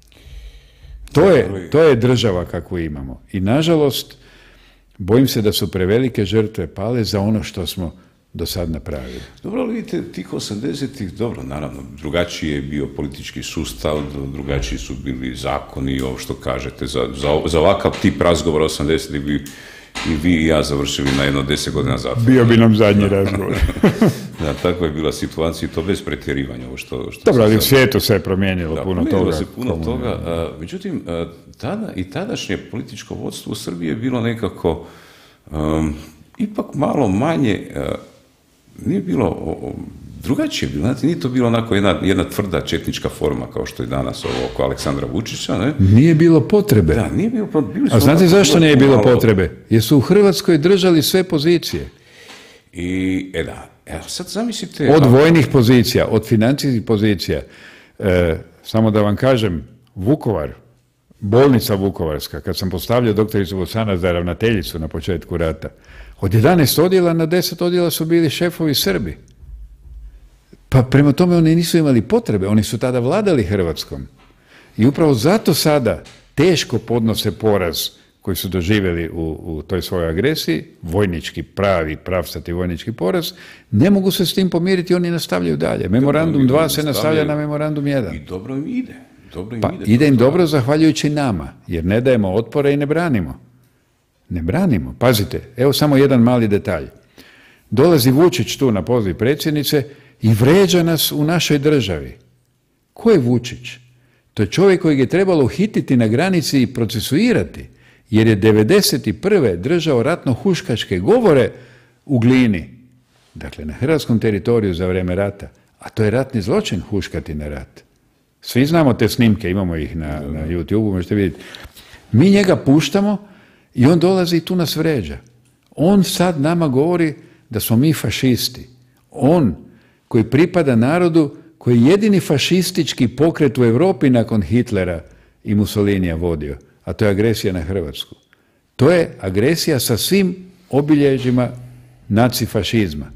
To je, to je država kakvu imamo. I nažalost, bojim se da su prevelike žrtve pale za ono što smo do sad napravili. Dobro, ali vidite, tih osamdesetih, dobro, naravno, drugačiji je bio politički sustav, drugačiji su bili zakoni, ovo što kažete, za, za, za ovakav tip razgovora osamdesetih bi i vi i ja završili na jedno deset godina zatvora. Bio bi nam zadnji razgovor. Da, takva je bila situacija i to bez pretjerivanja. Ovo što, što dobro, ali u svijetu se je promijenilo da, puno toga. se puno komu... toga. A, međutim, a, tada i tadašnje političko vodstvo u Srbiji je bilo nekako um, ipak malo manje, a, nije bilo o, o, drugačije bilo. Znate, nije to bilo onako jedna, jedna tvrda četnička forma kao što je danas ovo oko Aleksandra Vučića. Ne? Nije bilo potrebe. Da, nije bilo potrebe. A znate zašto nije bilo potrebe? Jer su u Hrvatskoj držali sve pozicije. I, e da, evo sad zamislite... Od vojnih pozicija, od financijskih pozicija. E, samo da vam kažem, Vukovar, bolnica Vukovarska, kad sam postavljao doktoricu Bosanac za ravnateljicu na početku rata, od jedanaest odjela na deset odjela su bili šefovi Srbi. Pa prema tome oni nisu imali potrebe, oni su tada vladali Hrvatskom. I upravo zato sada teško podnose poraz koji su doživjeli u, u toj svojoj agresiji, vojnički, pravi, pravstati vojnički poraz, ne mogu se s tim pomiriti, oni nastavljaju dalje. Memorandum dva se nastavlja na memorandum jedan. I dobro im ide. Dobro im pa ide, ide im dobro zahvaljujući nama, jer ne dajemo otpore i ne branimo. Ne branimo. Pazite, evo samo jedan mali detalj. Dolazi Vučić tu na poziv predsjednice i vređa nas u našoj državi. Ko je Vučić? To je čovjek kojeg je trebalo uhititi na granici i procesuirati, jer je devedeset prve držao ratno-huškačke govore u Glini, dakle na hrvatskom teritoriju za vrijeme rata, a to je ratni zločin huškati na rat. Svi znamo te snimke, imamo ih na, na YouTube-u, možete vidjeti. Mi njega puštamo i on dolazi i tu nas vređa. On sad nama govori da smo mi fašisti. On koji pripada narodu koji je jedini fašistički pokret u Europi nakon Hitlera i Mussolinija vodio, a to je agresija na Hrvatsku. To je agresija sa svim obilježjima nacifašizma.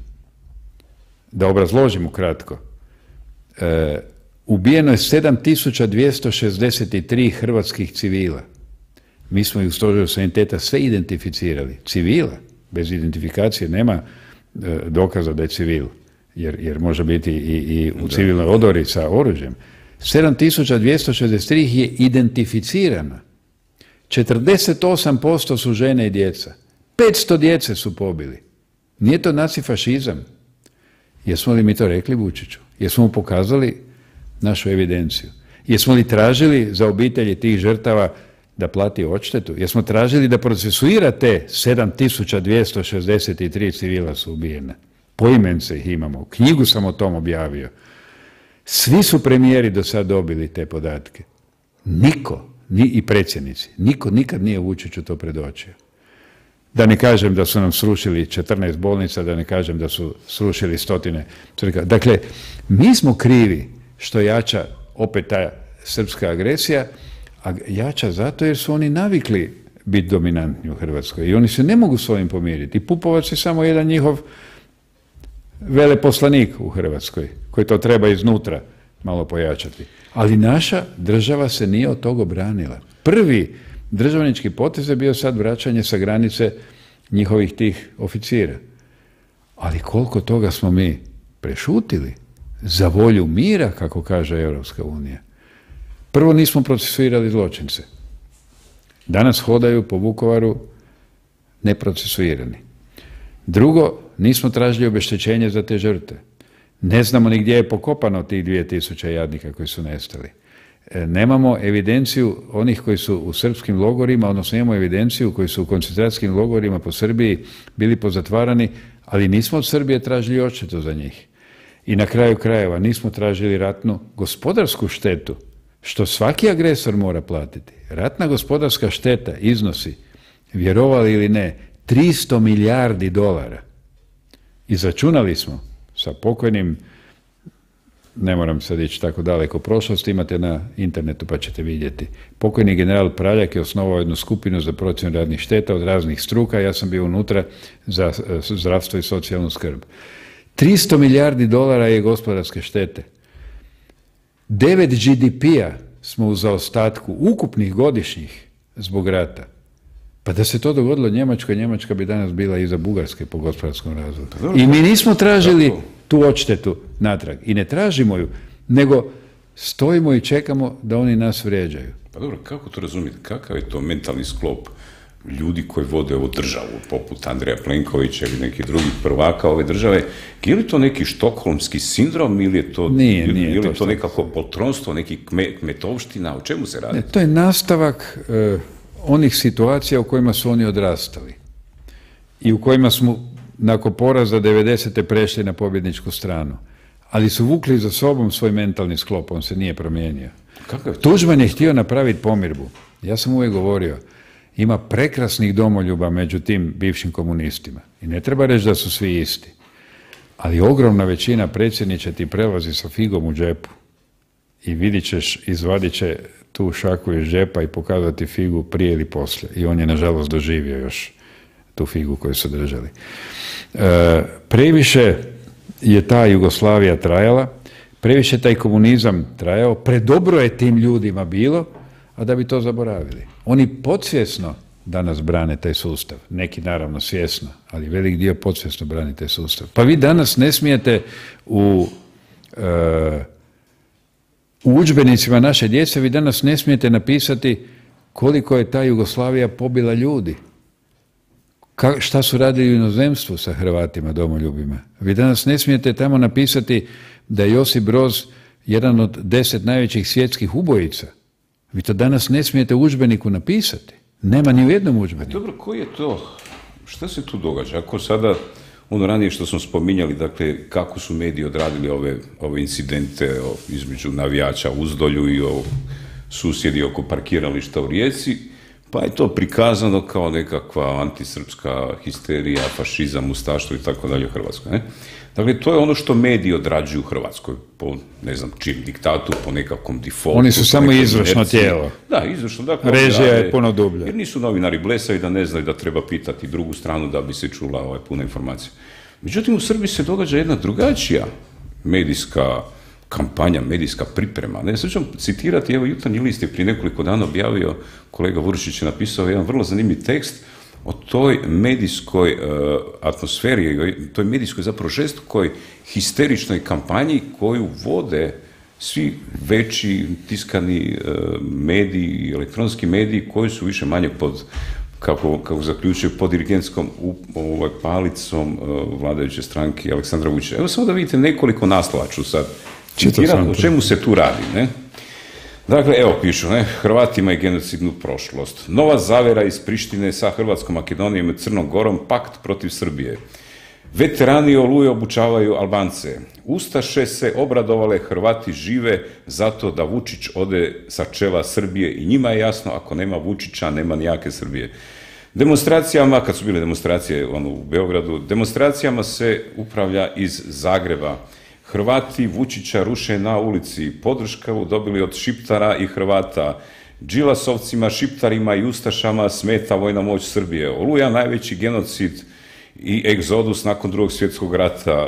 Da obrazložim ukratko. E, ubijeno je sedam tisuća dvjesto šezdeset tri hrvatskih civila. Mi smo ih u stožeru saniteta sve identificirali. Civila, bez identifikacije nema e, dokaza da je civil, jer, jer može biti i, i u civilnoj odori sa oružjem. sedam tisuća dvjesto šezdeset tri je identificirano. četrdeset osam posto su žene i djeca. petsto djece su pobili. Nije to nacifašizam? Jesmo li mi to rekli Vučiću? Jesmo mu pokazali našu evidenciju? Jesmo li tražili za obitelji tih žrtava da plati odštetu? Jesmo tražili da procesuira te sedam tisuća dvjesto šezdeset tri civila su ubijena? Poimence ih imamo. Knjigu sam o tom objavio. Svi su premijeri do sad dobili te podatke. Niko, ni i predsjednici, niko nikad nije Vučiću to predočio. Da ne kažem da su nam srušili četrnaest bolnica, da ne kažem da su srušili stotine crkava. Dakle, mi smo krivi što jača opet ta srpska agresija, a jača zato jer su oni navikli biti dominantni u Hrvatskoj i oni se ne mogu s ovim pomiriti. I Pupovac je samo jedan njihov veleposlanik u Hrvatskoj, koji to treba iznutra malo pojačati. Ali naša država se nije od toga obranila. Prvi državnički potez je bio sad vraćanje sa granice njihovih tih oficira. Ali koliko toga smo mi prešutili za volju mira, kako kaže Europska unija. Prvo, nismo procesuirali zločince. Danas hodaju po Vukovaru neprocesuirani. Drugo, nismo tražili obeštećenje za te žrtve. Ne znamo ni gdje je pokopano tih dvije tisuće jadnika koji su nestali. Nemamo evidenciju onih koji su u srpskim logorima, odnosno imamo evidenciju koji su u koncentracijskim logorima po Srbiji bili pozatvarani, ali nismo od Srbije tražili odštetu za njih. I na kraju krajeva nismo tražili ratnu gospodarsku štetu, što svaki agresor mora platiti. Ratna gospodarska šteta iznosi, vjerovali ili ne, tristo milijardi dolara. Izračunali smo sa pokojnim, ne moram sad ići tako daleko u prošlost, imate na internetu pa ćete vidjeti. Pokojni general Praljak je osnovao jednu skupinu za procjenu radnih šteta od raznih struka, ja sam bio unutra za zdravstvo i socijalnu skrb. tristo milijardi dolara je gospodarske štete. devet G D P-a smo u zaostatku ukupnih godišnjih zbog rata. Pa da se to dogodilo Njemačkoj, Njemačka bi danas bila iza Bugarske po gospodarskom razvoju. I mi nismo tražili tu odštetu natrag. I ne tražimo ju, nego stojimo i čekamo da oni nas vrijeđaju. Pa dobro, kako to razumijete? Kakav je to mentalni sklop ljudi koji vode ovu državu, poput Andreja Plenkovića ili nekih drugih prvaka ove države? Je li to neki štokholmski sindrom ili je to, nije, nije, ili to, to nekako poltronstvo, neki kmetovština? O čemu se radi? Ne, to je nastavak uh, onih situacija u kojima su oni odrastali i u kojima smo nakon poraza devedesete prešli na pobjedničku stranu. Ali su vukli za sobom svoj mentalni sklop, on se nije promijenio. Kakav je Tuđman je htio napraviti pomirbu. Ja sam uvijek govorio, ima prekrasnih domoljuba među tim bivšim komunistima. I ne treba reći da su svi isti. Ali ogromna većina predsjedniče ti prelazi sa figom u džepu. I vidit ćeš, izvadit će tu šaku iz džepa i pokazati figu prije ili poslije. I on je nažalost doživio još tu figu koju su držali. E, previše je ta Jugoslavija trajala, previše taj komunizam trajao, predobro je tim ljudima bilo, a da bi to zaboravili. Oni podsvjesno danas brane taj sustav. Neki naravno svjesno, ali velik dio podsvjesno brani taj sustav. Pa vi danas ne smijete u, e, u udžbenicima naše djece, vi danas ne smijete napisati koliko je ta Jugoslavija pobila ljudi. Ka, šta su radili u inozemstvu sa Hrvatima, domoljubima. Vi danas ne smijete tamo napisati da je Josip Broz jedan od deset najvećih svjetskih ubojica. Vi to danas ne smijete u udžbeniku napisati. Nema ni u jednom udžbeniku. Dobro, koji je to? Šta se tu događa? Ako sada, ono ranije što smo spominjali, dakle, kako su mediji odradili ove, ove incidente između navijača u Uzdolju i o susjedi oko parkirališta u Rijeci, pa je to prikazano kao nekakva antisrpska histerija, fašizam, ustaštvo i tako dalje u Hrvatskoj. Ne? Dakle, to je ono što mediji odrađuju u Hrvatskoj, po, ne znam, čim diktatu, po nekakvom defaultu. Oni su samo izvršno tijelo. Da, izvršno. Dakle, režija je puno dublja. Jer nisu novinari blesavi da ne znaju da treba pitati drugu stranu da bi se čula ovaj, puna informacija. Međutim, u Srbiji se događa jedna drugačija medijska kampanja, medijska priprema. Ne, sad ću citirati, evo, Jutarnji list je prije nekoliko dana objavio, kolega Vuršić je napisao jedan vrlo zanimljiv tekst o toj medijskoj uh, atmosferi, toj medijskoj zapravo žestokoj histeričnoj kampanji koju vode svi veći tiskani uh, mediji, elektronski mediji koji su više manje pod, kako, kako zaključuju, pod dirigentskom ovaj, palicom uh, vladajuće stranke Aleksandra Vučića. Evo samo da vidite nekoliko naslova ću sad citirati o čemu se tu radi, ne? Dakle, evo pišu, ne, Hrvati imaju genocidnu prošlost. Nova zavera iz Prištine sa Hrvatskom Makedonijom i Crnom Gorom, pakt protiv Srbije. Veterani Oluje obučavaju Albance. Ustaše se obradovale, Hrvati žive zato da Vučić ode sa čela Srbije i njima je jasno, ako nema Vučića, nema nijake Srbije. Demonstracijama, kad su bile demonstracije ono, u Beogradu, demonstracijama se upravlja iz Zagreba. Hrvati Vučića ruše na ulici, podršku dobili od Šiptara i Hrvata. Đilasovcima, Šiptarima i Ustašama smeta vojna moć Srbije. Oluja najveći genocid i egzodus nakon drugog svjetskog rata.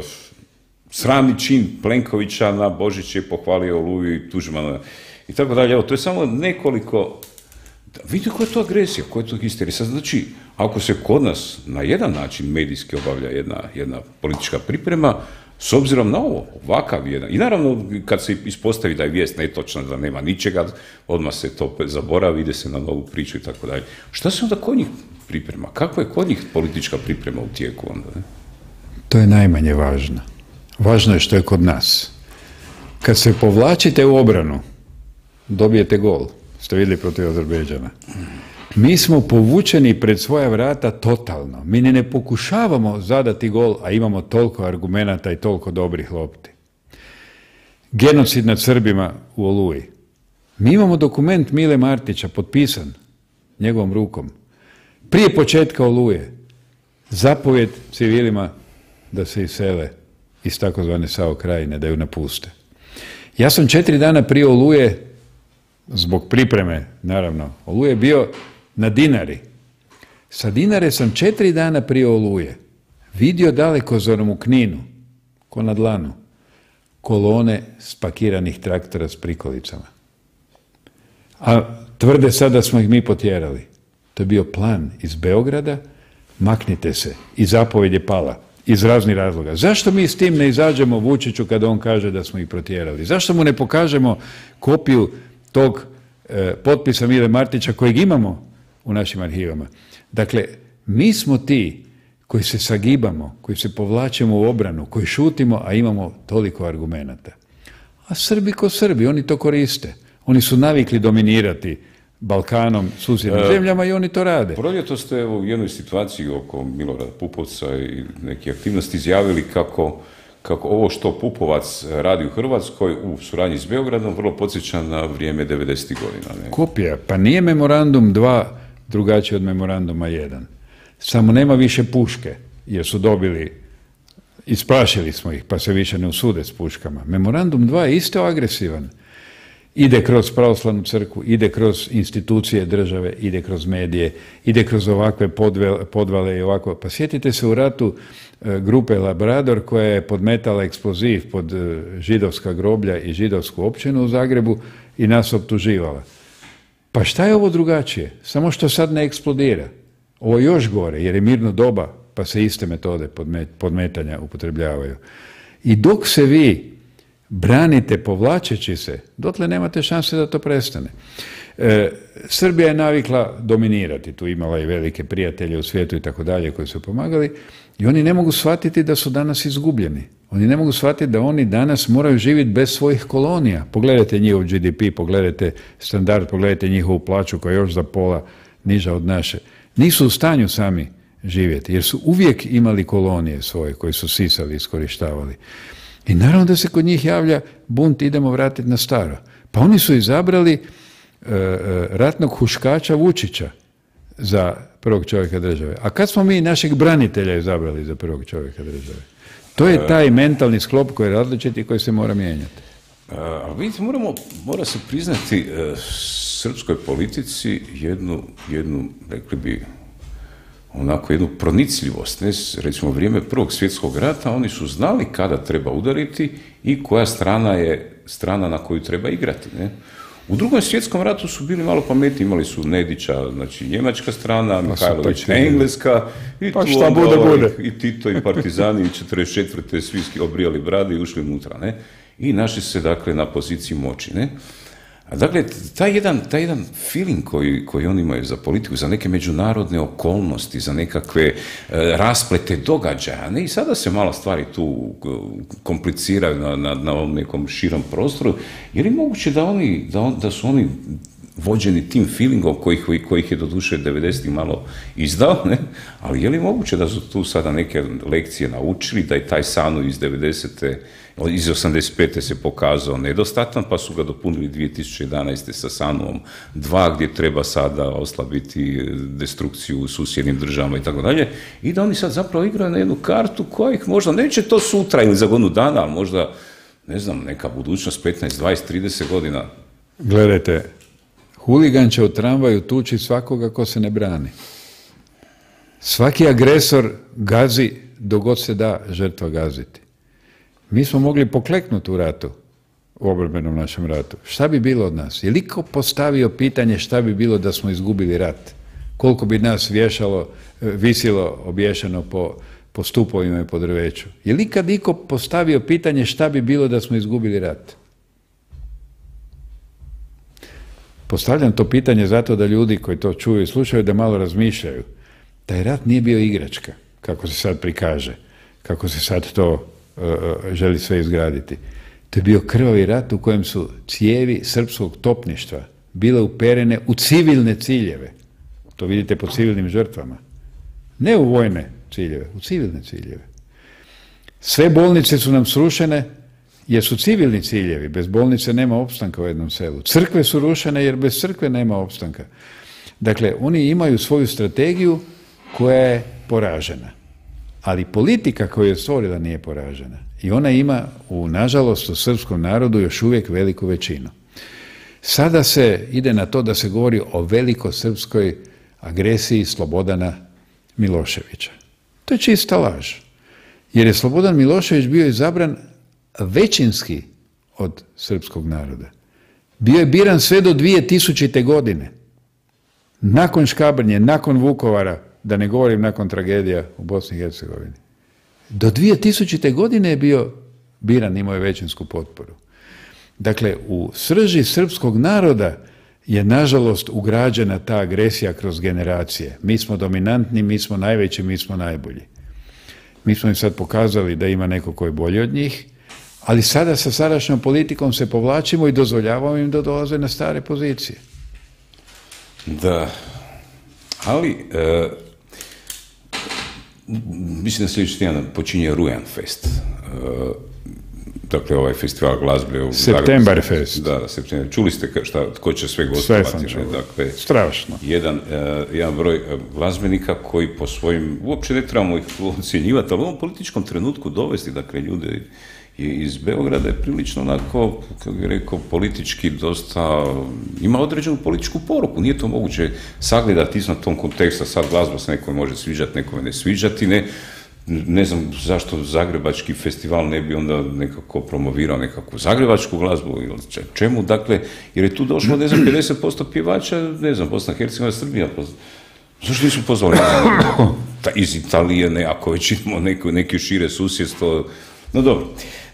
Sramni čin Plenkovića na Božić je pohvalio Oluju i Tuđmana i tako dalje. Evo, to je samo nekoliko... Vidite koja je to agresija, koja je to histerija. Sad, znači, ako se kod nas na jedan način medijski obavlja jedna, jedna politička priprema, s obzirom na ovo, ovakav jedan, i naravno kad se ispostavi da je vijest netočna, da nema ničega, odmah se to zaboravi, ide se na novu priču i tako dalje. Šta se onda kod njih priprema? Kako je kod njih politička priprema u tijeku onda? Ne? To je najmanje važno. Važno je što je kod nas. Kad se povlačite u obranu, dobijete gol. Ste vidjeli protiv Azerbejdžana. Mi smo povučeni pred svoja vrata totalno. Mi ni ne pokušavamo zadati gol, a imamo toliko argumenata i toliko dobrih lopti. Genocid nad Srbima u Oluji. Mi imamo dokument Mile Martića potpisan njegovom rukom. Prije početka Oluje. Zapovjed civilima da se isele iz takozvane Sao Krajine, da ju napuste. Ja sam četiri dana prije Oluje, zbog pripreme, naravno, Oluje bio na Dinari. Sa Dinare sam četiri dana prije Oluje vidio dalekozorom u Kninu, ko na dlanu, kolone spakiranih traktora s prikolicama. A tvrde sad da smo ih mi potjerali. To je bio plan iz Beograda, maknite se, i zapovjed je pala, iz raznih razloga. Zašto mi s tim ne izađemo Vučiću kada on kaže da smo ih protjerali? Zašto mu ne pokažemo kopiju tog e, potpisa Mile Martića kojeg imamo u našim arhivama? Dakle, mi smo ti koji se sagibamo, koji se povlačimo u obranu, koji šutimo, a imamo toliko argumenata. A Srbi ko Srbi, oni to koriste. Oni su navikli dominirati Balkanom, susjednim e, zemljama i oni to rade. Proljeto ste u jednoj situaciji oko Milorada Pupovca i neke aktivnosti izjavili kako, kako ovo što Pupovac radi u Hrvatskoj u suradnji s Beogradom vrlo podsjeća na vrijeme devedesetih godina. Ne? Kopija. Pa nije memorandum dva drugačiji od memoranduma jedan. Samo nema više puške, jer su dobili, isplašili smo ih, pa se više ne usude s puškama. Memorandum dva je isto agresivan. Ide kroz pravoslavnu crkvu, ide kroz institucije države, ide kroz medije, ide kroz ovakve podvale i ovako. Pa sjetite se u ratu e, grupe Labrador koja je podmetala eksploziv pod e, židovska groblja i židovsku općinu u Zagrebu i nas optuživala. Pa šta je ovo drugačije? Samo što sad ne eksplodira. Ovo je još gore jer je mirno doba pa se iste metode podmetanja upotrebljavaju. I dok se vi branite povlačeći se, dotle nemate šanse da to prestane. E, Srbija je navikla dominirati, tu imala i velike prijatelje u svijetu i tako dalje koji su pomagali i oni ne mogu shvatiti da su danas izgubljeni. Oni ne mogu shvatiti da oni danas moraju živjeti bez svojih kolonija. Pogledajte njihov G D P, pogledajte standard, pogledajte njihovu plaću koja je još za pola niža od naše. Nisu u stanju sami živjeti jer su uvijek imali kolonije svoje koje su sisali i iskorištavali. I naravno da se kod njih javlja bunt, idemo vratiti na staro. Pa oni su izabrali e, ratnog huškača Vučića za prvog čovjeka države. A kad smo mi našeg branitelja izabrali za prvog čovjeka države? To je taj mentalni sklop koji je različit i koji se mora mijenjati. A vidite, moramo, mora se priznati e, srpskoj politici jednu, jednu, rekli bi, onako jednu pronicljivost. Ne? Recimo, vrijeme Prvog svjetskog rata, oni su znali kada treba udariti i koja strana je strana na koju treba igrati. Ne? U Drugom svjetskom ratu su bili malo pametni, imali su Nedića, znači njemačka strana, pa Mihajlović engleska, i pa tu šta bude, bude. I Tito i partizani i četrdeset četvrte svi obrijali brade i ušli unutra. Ne? I našli se, dakle, na poziciji moći. Ne? A dakle, taj jedan, taj jedan feeling koji, koji oni imaju za politiku, za neke međunarodne okolnosti, za nekakve e, rasplete događaja, ne? I sada se malo stvari tu kompliciraju na, na, na ovom nekom širom prostoru, jer je moguće da, oni, da, on, da su oni vođeni tim feelingom kojih, kojih je doduše devedesetih malo izdao, ne? Ali je li moguće da su tu sada neke lekcije naučili, da je taj Sanu iz devedesete iz osamdeset pete se pokazao nedostatan, pa su ga dopunili dvije tisuće jedanaeste sa Sanuom dva, gdje treba sada oslabiti destrukciju u susjednim državama i tako dalje, i da oni sad zapravo igraju na jednu kartu koja ih možda, neće to sutra ili za godinu dana, ali možda, ne znam, neka budućnost petnaest, dvadeset, trideset godina. Gledajte, huligan će u tramvaju tući svakoga ko se ne brani. Svaki agresor gazi dok god se da žrtva gaziti. Mi smo mogli pokleknuti u ratu, u obrambenom našem ratu. Šta bi bilo od nas? Je li ko postavio pitanje šta bi bilo da smo izgubili rat? Koliko bi nas vješalo, visilo obješeno po, po stupovima i po drveću? Je li kad iko postavio pitanje šta bi bilo da smo izgubili rat? Postavljam to pitanje zato da ljudi koji to čuju i slušaju da malo razmišljaju. Taj rat nije bio igračka, kako se sad prikaže, kako se sad to želi sve izgraditi. To je bio krvavi rat u kojem su cijevi srpskog topništva bile uperene u civilne ciljeve. To vidite po civilnim žrtvama. Ne u vojne ciljeve, u civilne ciljeve. Sve bolnice su nam srušene jer su civilni ciljevi. Bez bolnice nema opstanka u jednom selu. Crkve su rušene jer bez crkve nema opstanka. Dakle, oni imaju svoju strategiju koja je poražena. Ali politika koju je stvorila nije poražena. I ona ima, u, nažalost, u srpskom narodu još uvijek veliku većinu. Sada se ide na to da se govori o velikosrpskoj agresiji Slobodana Miloševića. To je čista laž. Jer je Slobodan Milošević bio izabran većinski od srpskog naroda. Bio je biran sve do dvije tisućite. godine. Nakon Škabrnje, nakon Vukovara, da ne govorim nakon tragedija u Bosni i Hercegovini. Do dvije tisućite. godine je bio biran, imao je većinsku potporu. Dakle, u srži srpskog naroda je, nažalost, ugrađena ta agresija kroz generacije. Mi smo dominantni, mi smo najveći, mi smo najbolji. Mi smo im sad pokazali da ima neko ko je bolji od njih, ali sada sa sadašnjom politikom se povlačimo i dozvoljavamo im da dolaze na stare pozicije. Da, ali... E... Mislim da sljedeći tjedan počinje Rujan Fest. Dakle, ovaj festival glazbe u September Fest. Da, da, September. Čuli ste šta, tko će sve gostovati? Sve sam čuo. Dakle, strašno. Jedan, jedan broj glazbenika koji po svojim, uopće ne trebamo ih ocjenjivati, ali u ovom političkom trenutku dovesti, dakle, ljude iz Beograda je prilično onako, kako bih rekao, politički dosta, ima određenu političku poruku. Nije to moguće sagledati izvan tom konteksta, sad glazba se nekome može sviđati, nekome ne sviđati, ne, ne znam zašto Zagrebački festival ne bi onda nekako promovirao nekakvu zagrebačku glazbu ili čemu, dakle, jer je tu došlo, ne znam, pedeset posto pjevača, ne znam, Bosna i Hercegovina, Srbija, zašto nisu pozvali iz Italije, ne, ako već imamo neko, neki šire susjedstvo, no dobro.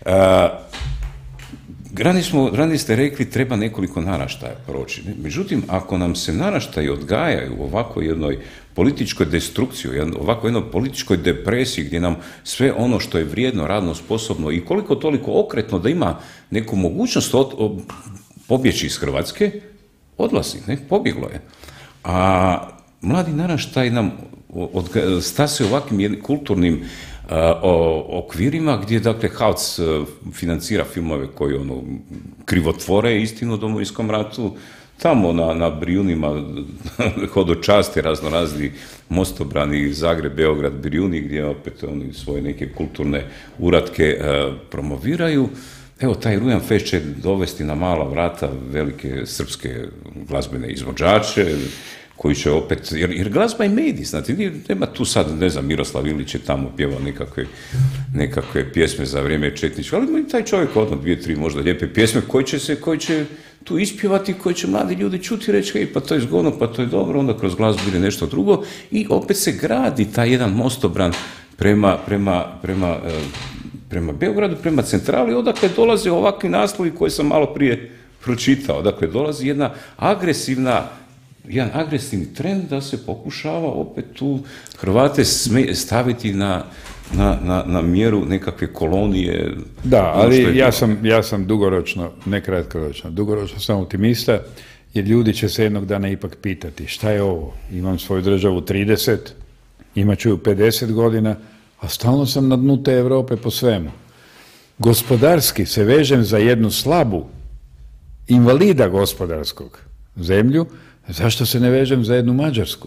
Rani smo, rani ste rekli, treba nekoliko naraštaja proći. Međutim, ako nam se naraštaji odgajaju u ovakvoj jednoj političkoj destrukciji, ovakvoj jednoj političkoj depresiji, gdje nam sve ono što je vrijedno, radno, sposobno i koliko toliko okretno da ima neku mogućnost od, od, pobjeći iz Hrvatske, odlazi, ne, pobjeglo je. A mladi naraštaj nam stase ovakvim kulturnim o okvirima gdje, dakle, Havc financira filmove koji ono krivotvore istinu o Domovinskom ratu, tamo na, na Brijunima hodočasti razno razni mostobrani Zagreb, Beograd, Brijuni, gdje opet oni svoje neke kulturne uratke uh, promoviraju. Evo, taj Rujan Fest će dovesti na mala vrata velike srpske glazbene izvođače, koji će opet, jer, jer glazba je medij, znate, nema tu sad, ne znam, Miroslav Ilić je tamo pjevao nekakve, nekakve pjesme za vrijeme četničke, ali i taj čovjek odmah dvije, tri možda lijepe pjesme koji će se, koji će tu ispjevati, koji će mladi ljudi čuti i reći, hej, pa to je zgodno, pa to je dobro, onda kroz glazbu ide nešto drugo i opet se gradi taj jedan mostobran prema, prema, prema, prema Beogradu, prema centrali, odakle dolaze ovakvi naslovi koje sam malo prije pročitao. Dakle, dolazi jedna agresivna jedan agresivni trend da se pokušava opet tu Hrvate staviti na, na, na, na mjeru nekakve kolonije. Da, ali ja sam, ja sam dugoročno, ne kratkoročno, dugoročno sam optimista, jer ljudi će se jednog dana ipak pitati šta je ovo, imam svoju državu trideset, imat ću ju pedeset godina, a stalno sam na dnu te Europe po svemu. Gospodarski se vežem za jednu slabu invalida gospodarskog zemlju, zašto se ne vežem za jednu Mađarsku?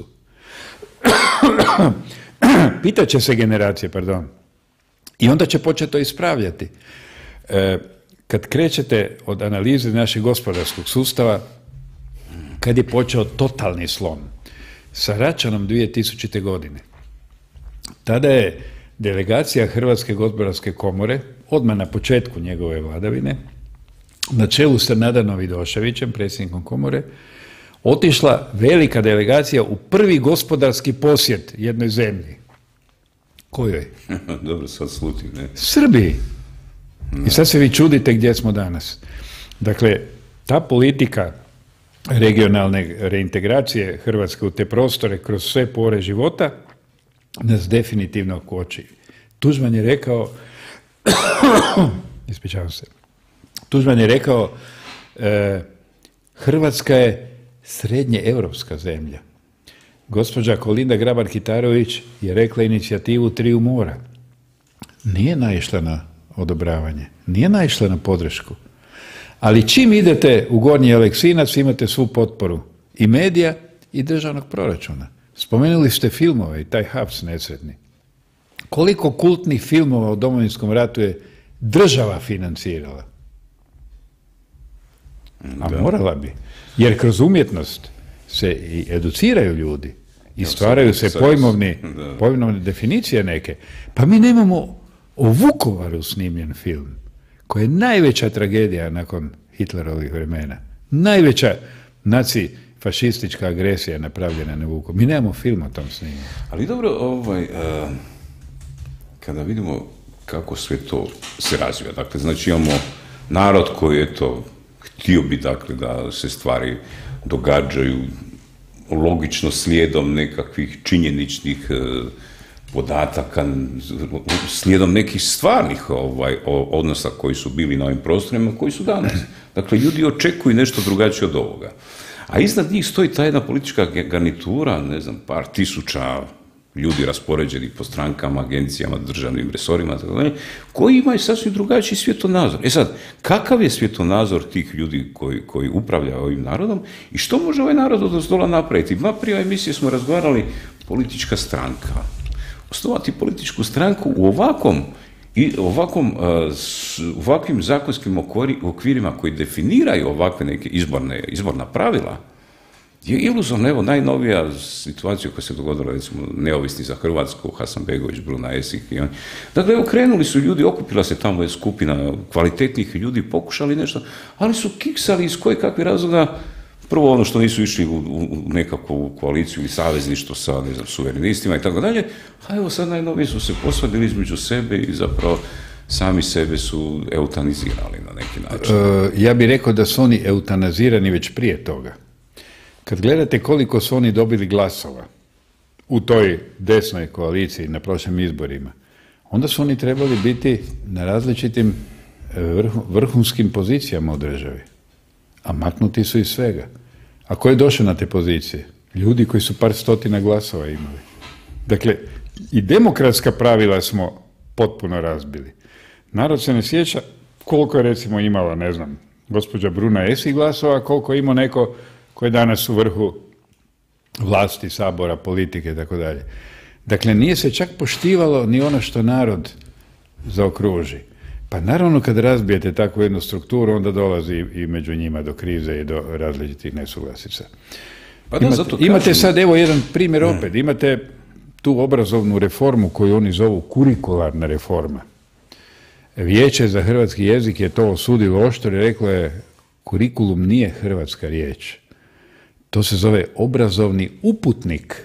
Pitaće se generacije, pardon. I onda će početi to ispravljati. E, kad krećete od analize našeg gospodarskog sustava, kad je počeo totalni slom, sa Račanom dvije tisućite. godine, tada je delegacija Hrvatske gospodarske komore, odmah na početku njegove vladavine, na čelu sa Nadanom Vidoševićem, predsjednikom komore, otišla velika delegacija u prvi gospodarski posjet jednoj zemlji. Kojoj? Dobro, sad slutim, ne? Srbiji. I sad se vi čudite gdje smo danas. Dakle, ta politika regionalne reintegracije Hrvatske u te prostore kroz sve pore života nas definitivno koči. Tuđman je rekao ispričavam se, Tuđman je rekao e, Hrvatska je srednje europska zemlja. Gospođa Kolinda Grabar-Kitarović je rekla inicijativu Triju mora. Nije naišla na odobravanje, nije naišla na podršku. Ali čim idete u Gornji Aleksinac imate svu potporu i medija i državnog proračuna. Spomenuli ste filmove i taj haps nesretni. Koliko kultnih filmova o Domovinskom ratu je država financirala? A morala bi. Jer kroz umjetnost se i educiraju ljudi i stvaraju se pojmovni, pojmovne definicije neke. Pa mi nemamo o Vukovaru snimljen film, koji je najveća tragedija nakon Hitlerovih vremena. Najveća nacifašistička agresija napravljena na Vukovaru. Mi nemamo film o tom snimljen. Ali dobro, ovaj, uh, kada vidimo kako sve to se razvija, dakle, znači imamo narod koji je to htio bi, dakle, da se stvari događaju logično slijedom nekakvih činjeničnih uh, podataka, slijedom nekih stvarnih ovaj, odnosa koji su bili na ovim prostorima, koji su danas. Dakle, ljudi očekuju nešto drugačije od ovoga. A iznad njih stoji ta jedna politička garnitura, ne znam, par tisuća ljudi raspoređenih po strankama, agencijama, državnim resorima, tako dalje, koji imaju sasvim drugačiji svjetonazor. E sad, kakav je svjetonazor tih ljudi koji, koji upravljaju ovim narodom i što može ovaj narod od ozdola napraviti? Ma prije emisije smo razgovarali politička stranka. Osnovati političku stranku u ovakvom i ovakvom, uh, ovakvim zakonskim okvirima koji definiraju ovakve neke izborne, izborna pravila je iluzorno. Evo, najnovija situacija koja se dogodila, recimo, neovisni za Hrvatsku, Hasanbegović, Bruna Esih i oni. Dakle, evo, krenuli su ljudi, okupila se tamo je skupina kvalitetnih ljudi, pokušali nešto, ali su kiksali iz koje kakve razloga. Prvo ono što nisu išli u, u nekakvu koaliciju ili savezništvo sa, ne znam, suverenistima i tako dalje, a evo sad najnovije su se posvadili između sebe i zapravo sami sebe su eutanizirali na neki način. E, ja bih rekao da su oni eutanazirani već prije toga. Kad gledate koliko su oni dobili glasova u toj desnoj koaliciji na prošlim izborima, onda su oni trebali biti na različitim vrh, vrhunskim pozicijama u državi. A maknuti su iz svega. A ko je došao na te pozicije? Ljudi koji su par stotina glasova imali. Dakle, i demokratska pravila smo potpuno razbili. Narod se ne sjeća koliko je recimo imala, ne znam, gospođa Bruna Esih glasova, koliko je imao neko koji je danas u vrhu vlasti, sabora, politike i tako dalje. Dakle, nije se čak poštivalo ni ono što narod zaokruži. Pa naravno kad razbijete takvu jednu strukturu, onda dolazi i među njima do krize i do različitih nesuglasica. Pa da, imate, zato imate kažem. sad, evo jedan primjer opet, imate tu obrazovnu reformu koju oni zovu kurikularna reforma. Vijeće za hrvatski jezik je to osudilo oštro i reklo je kurikulum nije hrvatska riječ. To se zove obrazovni uputnik.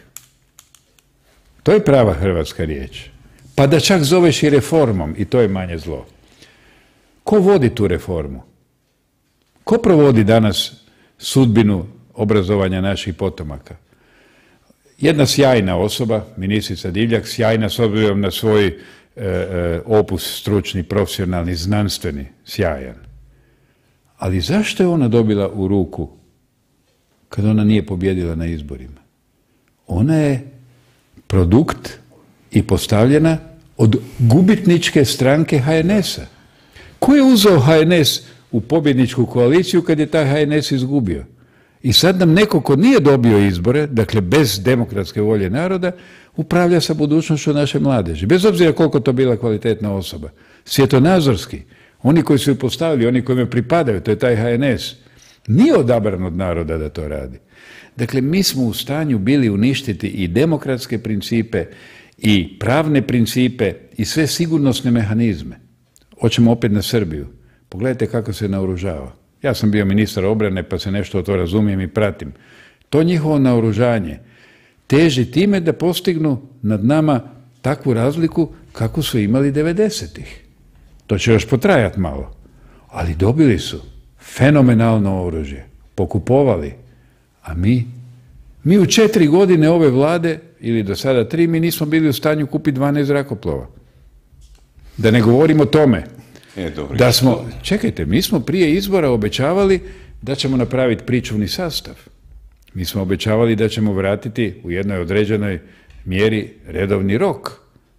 To je prava hrvatska riječ. Pa da čak zoveš i reformom i to je manje zlo. Ko vodi tu reformu? Ko provodi danas sudbinu obrazovanja naših potomaka. Jedna sjajna osoba, ministrica Divjak, sjajna s obzirom na svoj e, e, opus stručni, profesionalni, znanstveni, sjajan. Ali zašto je ona dobila u ruku kad ona nije pobjedila na izborima? Ona je produkt i postavljena od gubitničke stranke ha en es-a. Ko je uzeo ha en es u pobjedničku koaliciju kad je taj ha en es izgubio? I sad nam neko ko nije dobio izbore, dakle bez demokratske volje naroda, upravlja sa budućnošću naše mladeži. Bez obzira koliko to bila kvalitetna osoba. Svjetonazorski, oni koji su ju postavili, oni koji me pripadaju, to je taj ha en es, nije odabran od naroda da to radi. Dakle, mi smo u stanju bili uništiti i demokratske principe, i pravne principe, i sve sigurnosne mehanizme. Hoćemo opet na Srbiju. Pogledajte kako se naoružava. Ja sam bio ministar obrane, pa se nešto o to razumijem i pratim. To njihovo naoružanje teži time da postignu nad nama takvu razliku kako su imali devedesetih. To će još potrajati malo. Ali dobili su fenomenalno oružje. Pokupovali. A mi? Mi u četiri godine ove vlade, ili do sada tri, mi nismo bili u stanju kupiti dvanaest zrakoplova. Da ne govorimo o tome. E, dobro, da smo, čekajte, mi smo prije izbora obećavali da ćemo napraviti pričuvni sastav. Mi smo obećavali da ćemo vratiti u jednoj određenoj mjeri redovni rok.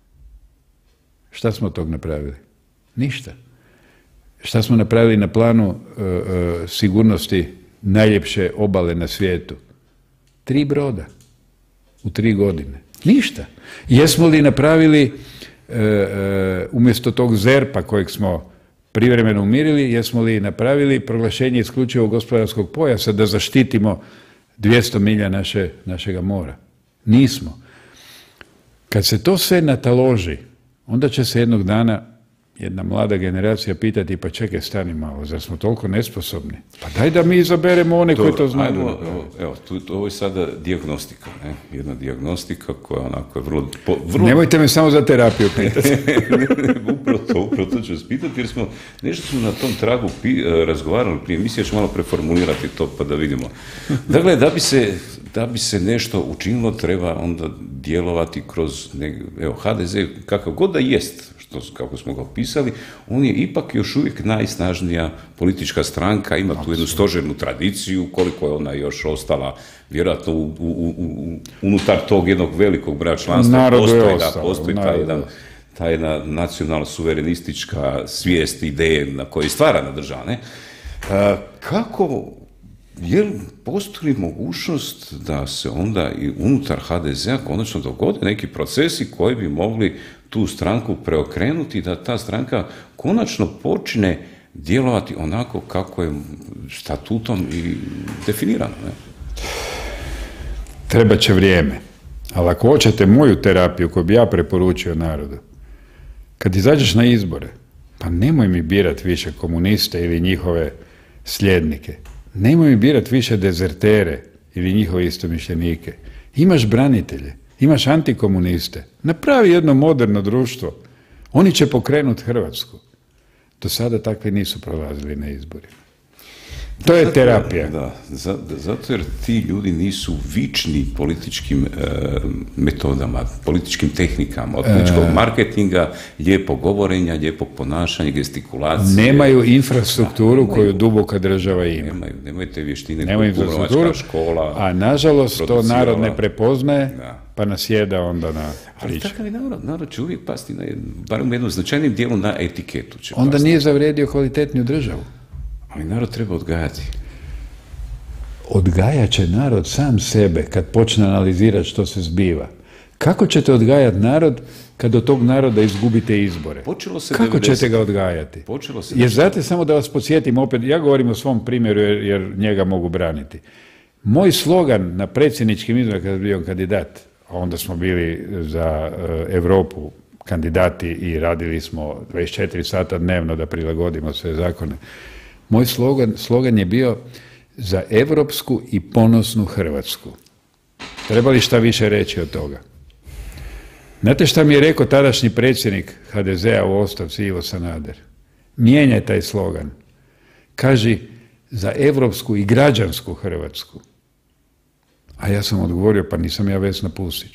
Šta smo tog napravili? Ništa. Šta smo napravili na planu uh, uh, sigurnosti najljepše obale na svijetu? Tri broda u tri godine. Ništa. Jesmo li napravili uh, uh, umjesto tog zerpa kojeg smo privremeno umirili, jesmo li napravili proglašenje isključivog gospodarskog pojasa da zaštitimo dvjesto milja naše, našega mora? Nismo. Kad se to sve nataloži, onda će se jednog dana jedna mlada generacija pitati, pa čekaj, stani malo, zar smo toliko nesposobni? Pa daj da mi izaberemo one koji to znaju. Ajmo, evo, evo tu, ovo je sada dijagnostika, ne? Jedna dijagnostika koja onako je vrlo... Po, vrlo... Nemojte me samo za terapiju pitati. upravo to, upravo to ću vas pitati, jer smo nešto smo na tom tragu pi, razgovarali prije emisije, ću malo preformulirati to pa da vidimo. Dakle, da bi se, da bi se nešto učinilo, treba onda djelovati kroz, ne, evo, ha de ze, kakav god da jest, što, kako smo ga opisali, on je ipak još uvijek najsnažnija politička stranka, ima tu jednu stožernu tradiciju, koliko je ona još ostala, vjerojatno u, u, u, unutar tog jednog velikog broja članstva postoji, da, postoji ta jedna, ta jedna nacionalna suverenistička svijest, ideje na koje je stvarana država. Ne? A, kako, je li postoji mogućnost da se onda i unutar ha de ze-a konačno dogode neki procesi koji bi mogli tu stranku preokrenuti, da ta stranka konačno počne djelovati onako kako je statutom i definirano? Ne? Treba će vrijeme. Ali ako hoćete moju terapiju koju bi ja preporučio narodu, kad izađeš na izbore, pa nemoj mi birati više komuniste ili njihove sljednike. Nemoj mi birati više dezertere ili njihove istomišljenike. Imaš branitelje, imaš antikomuniste. Napravi jedno moderno društvo. Oni će pokrenuti Hrvatsku. Do sada takvi nisu prolazili na izborima. To je terapija. Da, da, zato jer ti ljudi nisu vični političkim e, metodama, političkim tehnikama, od političkog e, marketinga, lijepog govorenja, lijepog ponašanja, gestikulacije. Nemaju infrastrukturu da, koju duboka država ima. Nemaju, nemaju te vještine, nemaju infrastrukturu, škola, a nažalost to narod ne prepoznaje, da. Pa nasjeda onda na priču. Ali takav je narod, narod će uvijek pasti, na, barem u jednom značajnim dijelu, na etiketu. Će onda pasti. Nije zavrijedio kvalitetniju državu. Ali narod treba odgajati. Odgajat će narod sam sebe kad počne analizirati što se zbiva. Kako ćete odgajati narod kad od tog naroda izgubite izbore? Počelo se Kako devedeset ćete ga odgajati? Počelo se jer znate, samo da vas podsjetim opet, ja govorim o svom primjeru jer, jer njega mogu braniti. Moj slogan na predsjedničkim izborima kada sam bio kandidat, a onda smo bili za uh, Europu kandidati i radili smo dvadeset četiri sata dnevno da prilagodimo sve zakone. Moj slogan, slogan je bio za europsku i ponosnu Hrvatsku. Treba li šta više reći od toga? Znate šta mi je rekao tadašnji predsjednik ha de ze-a u ostavci Ivo Sanader? Mijenjaj taj slogan. Kaži za europsku i građansku Hrvatsku. A ja sam odgovorio, pa nisam ja Vesna Pusić.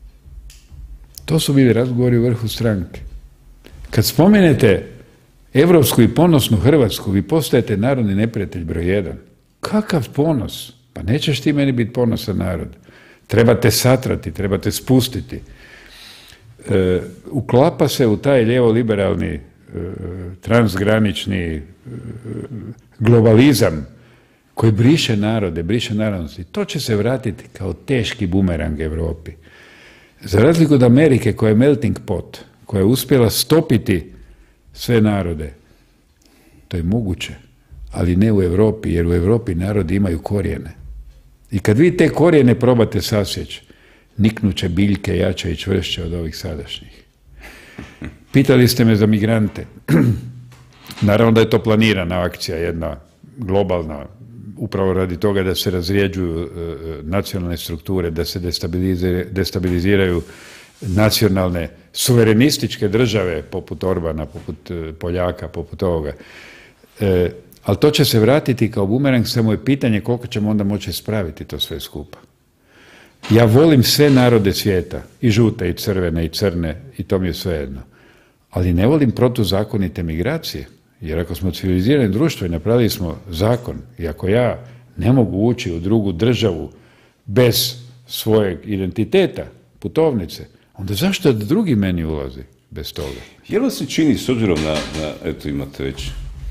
To su bili razgovori u vrhu stranke. Kad spomenete evropsku i ponosnu Hrvatsku, vi postajete narodni neprijatelj broj jedan. Kakav ponos? Pa nećeš ti meni biti ponosan narod. Trebate satrati, trebate spustiti. E, uklapa se u taj lijevo-liberalni, e, transgranični e, globalizam koji briše narode, briše narodnosti. To će se vratiti kao teški bumerang Europi. Za razliku od Amerike koja je melting pot, koja je uspjela stopiti sve narode, to je moguće, ali ne u Europi, jer u Europi narodi imaju korijene. I kad vi te korijene probate sasjeći, niknuće biljke jače i čvršće od ovih sadašnjih. Pitali ste me za migrante. Naravno da je to planirana akcija, jedna globalna, upravo radi toga da se razrijeđuju nacionalne strukture, da se destabiliziraju nacionalne suverenističke države, poput Orbana, poput Poljaka, poput ovoga. E, ali to će se vratiti kao bumerang, samo je pitanje koliko ćemo onda moći spraviti to sve skupa. Ja volim sve narode svijeta, i žute, i crvene, i crne, i to mi je svejedno. Ali ne volim protuzakonite migracije, jer ako smo civilizirani društvo i napravili smo zakon, i ako ja ne mogu ući u drugu državu bez svojeg identiteta, putovnice, onda zašto da drugi meni ulazi bez toga? Je li se čini, s obzirom na, na eto imate već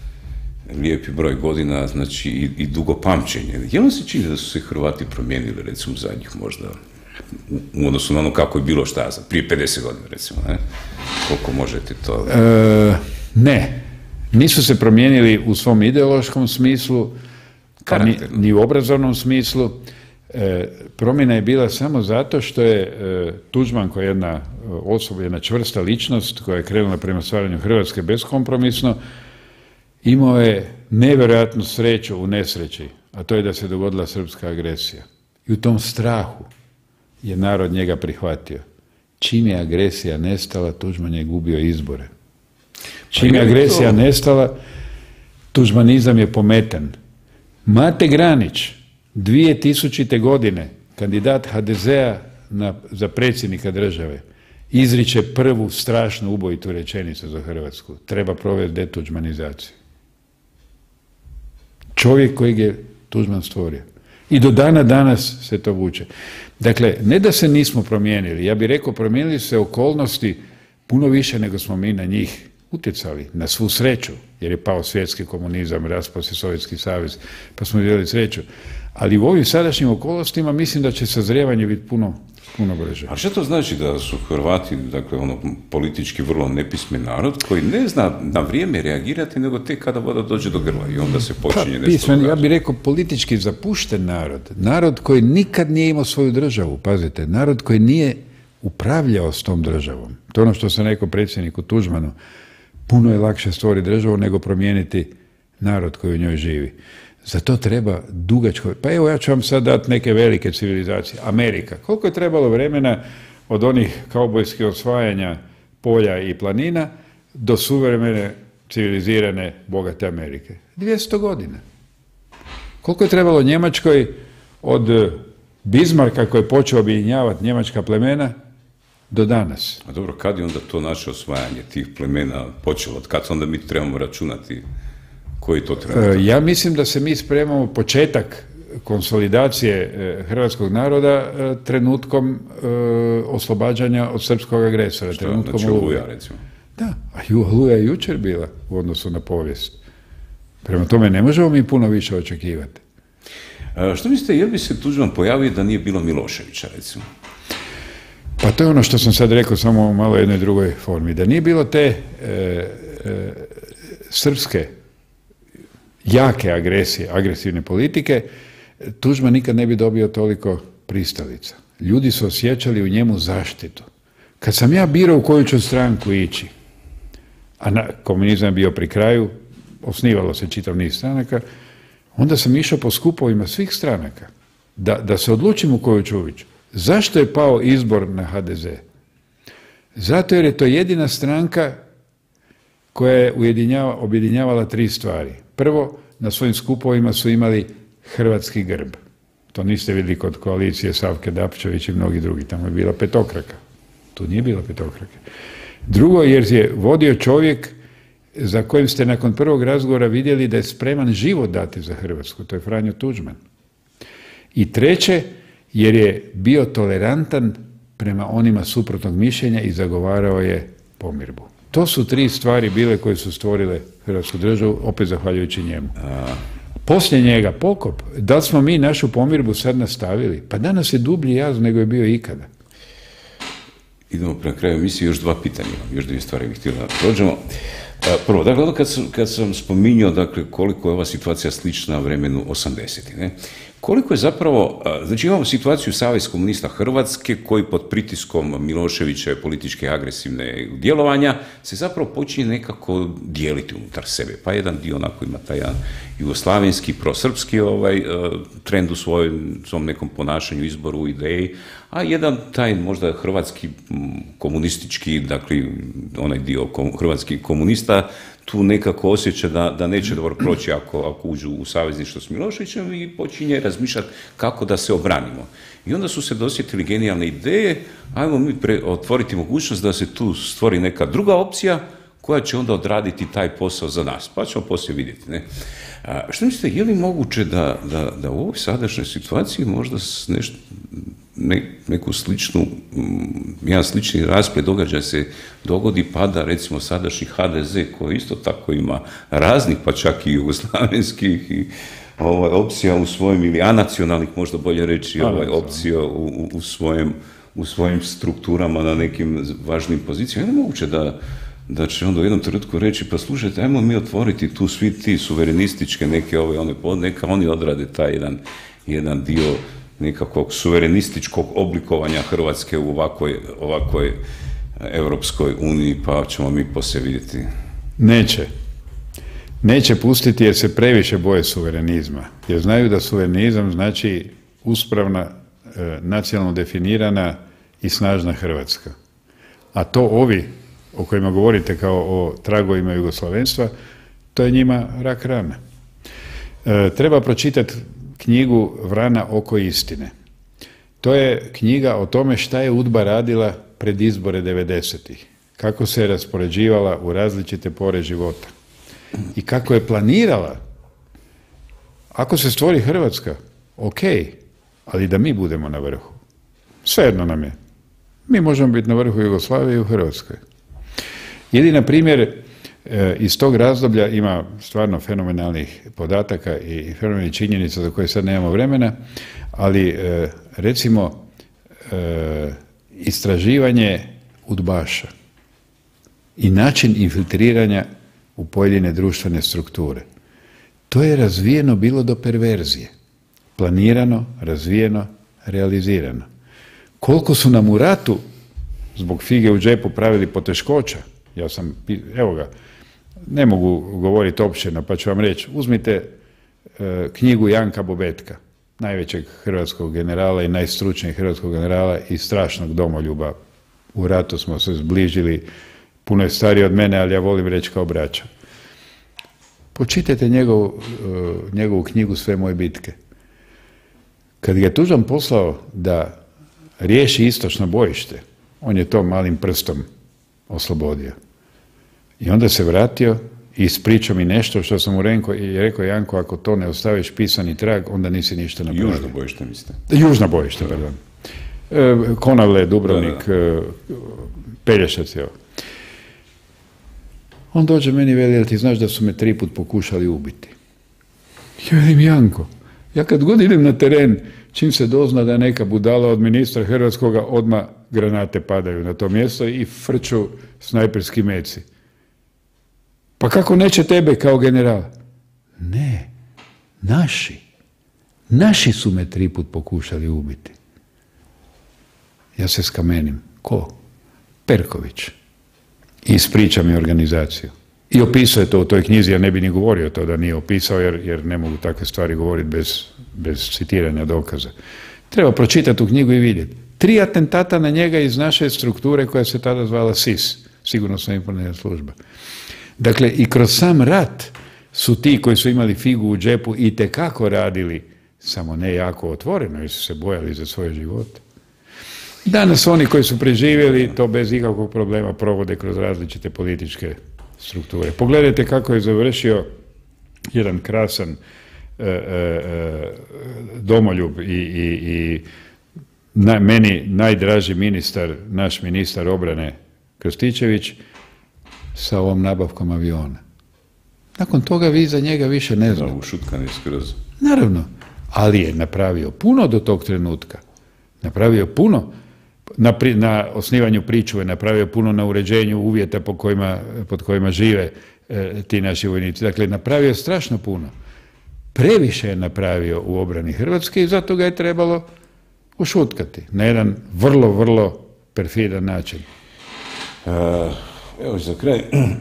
lijepi broj godina, znači i, i dugo pamćenje, je li se čini da su se Hrvati promijenili, recimo, zadnjih možda, u, u odnosu na ono kako je bilo šta, prije pedeset godina, recimo, ne? Koliko možete to... E, ne, nisu se promijenili u svom ideološkom smislu, ni, ni u obrazovnom smislu. E, promjena je bila samo zato što je e, Tuđman, koja je jedna osoba, jedna čvrsta ličnost, koja je krenula prema stvaranju Hrvatske beskompromisno, imao je nevjerojatnu sreću u nesreći, a to je da se dogodila srpska agresija. I u tom strahu je narod njega prihvatio. Čim je agresija nestala, Tuđman je gubio izbore. Čim je agresija nestala, tuđmanizam je pometen. Mate Granić, dvije tisućite. godine, kandidat ha de zea na, za predsjednika države, izriče prvu strašnu ubojitu rečenicu za Hrvatsku. Treba provesti detuđmanizaciju. Čovjek kojeg je Tuđman stvorio. I do dana danas se to vuče. Dakle, ne da se nismo promijenili, ja bih rekao promijenili se okolnosti puno više nego smo mi na njih utjecali, na svu sreću, jer je pao svjetski komunizam, raspao se Sovjetski savez, pa smo vidjeli sreću. Ali u ovim sadašnjim okolnostima mislim da će sazrijevanje biti puno, puno brže. A što to znači da su Hrvati, dakle, ono, politički vrlo nepismen narod koji ne zna na vrijeme reagirati, nego tek kada voda dođe do grla i onda se počinje pa, nešto pismen, ja bih rekao politički zapušten narod. Narod koji nikad nije imao svoju državu, pazite, narod koji nije upravljao s tom državom. To je ono što sam rekao predsjedniku Tuđmanu. Puno je lakše stvoriti državu nego promijeniti narod koji u njoj živi. Za to treba dugačko... Pa evo, ja ću vam sad dati neke velike civilizacije. Amerika. Koliko je trebalo vremena od onih kaubojskih osvajanja polja i planina do suvremene, civilizirane, bogate Amerike? dvjesto godina. Koliko je trebalo Njemačkoj od Bismarcka koji je počeo objedinjavati njemačka plemena do danas? A dobro, kad je onda to naše osvajanje tih plemena počelo? Kad onda mi trebamo računati koji to treba? Ja mislim da se mi spremamo početak konsolidacije hrvatskog naroda trenutkom oslobađanja od srpskog agresora. Što, trenutkom znači Oluja, recimo? Da, a Oluja je jučer bila u odnosu na povijest. Prema tome ne možemo mi puno više očekivati. A što mislite, je li bi se Tuđman pojavio da nije bilo Miloševića, recimo? Pa to je ono što sam sad rekao, samo u malo jednoj drugoj formi. Da nije bilo te e, e, srpske jake agresije, agresivne politike, Tuđman nikad ne bi dobio toliko pristalica. Ljudi su osjećali u njemu zaštitu. Kad sam ja birao u koju ću stranku ići, a na, komunizam je bio pri kraju, osnivalo se čitav niz stranaka, onda sam išao po skupovima svih stranaka, da, da se odlučim u koju ću ići. Zašto je pao izbor na ha de ze? Zato jer je to jedina stranka koja je ujedinjava, objedinjavala tri stvari. Prvo, na svojim skupovima su imali hrvatski grb. To niste vidjeli kod koalicije Savke Dapčević i mnogi drugi. Tamo je bila petokraka. Tu nije bila petokraka. Drugo, jer je vodio čovjek za kojim ste nakon prvog razgovora vidjeli da je spreman život dati za Hrvatsku. To je Franjo Tuđman. I treće, jer je bio tolerantan prema onima suprotnog mišljenja i zagovarao je pomirbu. To su tri stvari bile koje su stvorile Hrvatsku državu, opet zahvaljujući njemu. Poslije njega pokop. Da li smo mi našu pomirbu sad nastavili? Pa danas je dublji jaz nego je bio ikada. Idemo prema kraju emisije, još dva pitanja, još dvije stvari bih htio da prođemo. Prvo, dakle, kad sam, kad sam spominjao dakle, koliko je ova situacija slična vremenu osamdesetih, ne? Koliko je zapravo, znači imamo situaciju Savez komunista Hrvatske koji pod pritiskom Miloševića političke agresivne djelovanja se zapravo počinje nekako dijeliti unutar sebe. Pa jedan dio onako ima taj jedan jugoslavenski, prosrpski ovaj, trend u svojom, svom nekom ponašanju, izboru, ideji, a jedan taj možda hrvatski komunistički, dakle onaj dio kom, hrvatskih komunista tu nekako osjeća da, da neće dobro proći ako, ako uđu u savezništvo s Miloševićem i počinje razmišljati kako da se obranimo. I onda su se dosjetili genijalne ideje, ajmo mi pre, otvoriti mogućnost da se tu stvori neka druga opcija koja će onda odraditi taj posao za nas. Pa ćemo poslije vidjeti. Ne? A, što mislite, je li moguće da, da, da u ovoj sadašnjoj situaciji možda nešto, ne, neku sličnu, jedan slični rasplet događaja se dogodi, pa da recimo sadašnji H D Z koji isto tako ima raznih, pa čak i jugoslavenskih i ovaj, opcija u svojim, ili anacionalnih možda bolje reći, ovaj, opcija u, u, u, svojem, u svojim strukturama na nekim važnim pozicijama. Je li moguće da da će onda u jednom trenutku reći, pa slušajte, ajmo mi otvoriti tu svi ti suverenističke neke ove, one, neka oni odrade taj jedan, jedan dio nekakvog suverenističkog oblikovanja Hrvatske u ovakvoj, ovakvoj Europskoj uniji, pa ćemo mi poslije vidjeti. Neće. Neće pustiti jer se previše boje suverenizma. Jer znaju da suverenizam znači uspravna, e, nacionalno definirana i snažna Hrvatska. A to ovi o kojima govorite kao o tragovima jugoslavenstva, to je njima rak rana. E, treba pročitati knjigu Vrana oko istine. To je knjiga o tome šta je UDBA radila pred izbore devedesetih. Kako se je raspoređivala u različite pore života. I kako je planirala, ako se stvori Hrvatska, ok, ali da mi budemo na vrhu. Svejedno nam je. Mi možemo biti na vrhu Jugoslavije i u Hrvatskoj. Jedina primjer iz tog razdoblja ima stvarno fenomenalnih podataka i fenomenalnih činjenica za koje sad nemamo vremena, ali recimo istraživanje udbaša i način infiltriranja u pojedine društvene strukture. To je razvijeno bilo do perverzije. Planirano, razvijeno, realizirano. Koliko su nam u ratu zbog fige u džepu pravili poteškoća, ja sam, evo ga, ne mogu govoriti općeno, pa ću vam reći, uzmite e, knjigu Janka Bobetka, najvećeg hrvatskog generala i najstručnijeg hrvatskog generala i strašnog domoljuba. U ratu smo se zbližili, puno je stariji od mene, ali ja volim reći kao braća. Počitajte njegovu, e, njegovu knjigu Sve moje bitke. Kad ga je Tuđman poslao da riješi istočno bojište, on je to malim prstom oslobodio. I onda se vratio i ispričao mi nešto što sam mu rekao, i rekao, Janko, ako to ne ostaviš pisani trag, onda nisi ništa napravio. Južno bojište, mislite? Južno bojište, pardon. E, Konavle, Dubrovnik, da, da. Pelješac, evo. On dođe meni i veli, jel ti znaš da su me tri put pokušali ubiti? Ja velim, Janko, ja kad god idem na teren, čim se dozna da je neka budala od ministra hrvatskoga, odmah granate padaju na to mjesto i frču snajperski meci. Pa kako neće tebe kao general? Ne, naši. Naši su me tri put pokušali ubiti. Ja se skamenim. Ko? Perković. I ispriča mi organizaciju. I opisuje to u toj knjizi, ja ne bi ni govorio to da nije opisao, jer, jer ne mogu takve stvari govoriti bez, bez citiranja dokaza. Treba pročitati tu knjigu i vidjeti. Tri atentata na njega iz naše strukture koja se tada zvala S I S, sigurnosna informativna služba. Dakle, i kroz sam rat su ti koji su imali figu u džepu itekako radili samo ne jako otvoreno, jer su se bojali za svoje živote. Danas oni koji su preživjeli to bez ikakvog problema provode kroz različite političke strukture. Pogledajte kako je završio jedan krasan e, e, domoljub i, i, i na, meni najdraži ministar, naš ministar obrane Krstičević, sa ovom nabavkom aviona. Nakon toga vi za njega više ne znate. Ušutkani skroz. Naravno, ali je napravio puno do tog trenutka. Napravio puno na, pri, na osnivanju pričuve, napravio puno na uređenju uvjeta po kojima, pod kojima žive e, ti naši vojnici. Dakle, napravio je strašno puno. Previše je napravio u obrani Hrvatske i zato ga je trebalo ušutkati na jedan vrlo, vrlo perfidan način. Uh, evo za kraj.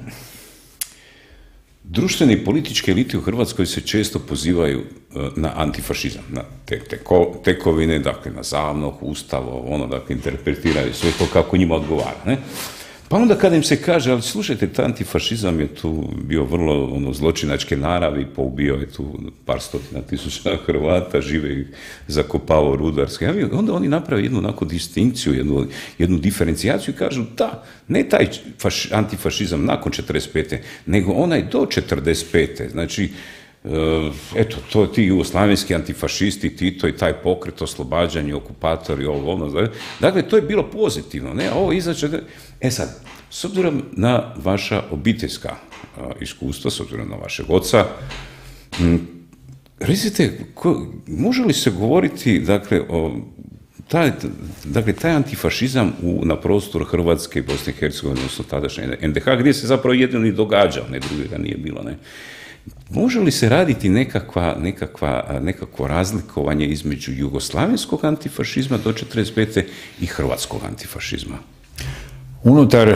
Društvene i političke elite u Hrvatskoj se često pozivaju uh, na antifašizam, na te, teko, tekovine, dakle na ZAVNOH, Ustav, ono, dakle interpretiraju sve to kako njima odgovara, ne? Pa onda kada im se kaže, ali slušajte, taj antifašizam je tu bio vrlo ono, zločinačke naravi, poubio je tu par stotina tisuća Hrvata, žive ih zakopavao rudarske, onda oni naprave jednu onako distinkciju, jednu, jednu diferencijaciju i kažu da, ne taj faš, antifašizam nakon četrdeset pete, nego onaj do četrdeset pete, znači, eto, to ti jugoslavenski antifašisti, Tito i taj pokret, oslobađanje, okupatori, ovo, ono, dakle, to je bilo pozitivno, ne, ovo izače, e sad, s obzirom na vaša obiteljska a, iskustva, s obzirom na vašeg oca, m, recite, ko, može li se govoriti, dakle, o taj, dakle, taj antifašizam u, na prostoru Hrvatske i Bosne i Hercegovine, odnosno tadašnje en de ha, gdje se zapravo jedino i događao, ne drugega nije bilo, ne? Može li se raditi nekakva, nekakva, nekakvo razlikovanje između jugoslavenskog antifašizma do četrdeset pete i hrvatskog antifašizma? Unutar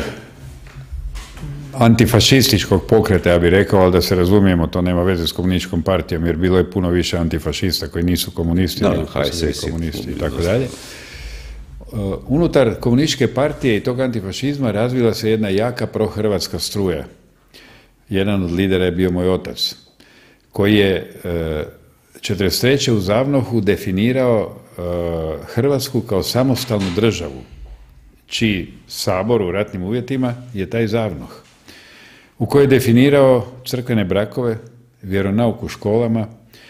antifašističkog pokreta, ja bih rekao, ali da se razumijemo, to nema veze s komunističkom partijom, jer bilo je puno više antifašista koji nisu komunisti, da, nego ha es es komunisti i tako dalje. Unutar komunističke partije i tog antifašizma razvila se jedna jaka prohrvatska struja. Jedan od lidera je bio moj otac, koji je četrdeset treće u ZAVNOH-u definirao Hrvatsku kao samostalnu državu, čiji sabor u ratnim uvjetima je taj ZAVNOH, u kojoj je definirao crkvene brakove, vjeronauk u školama,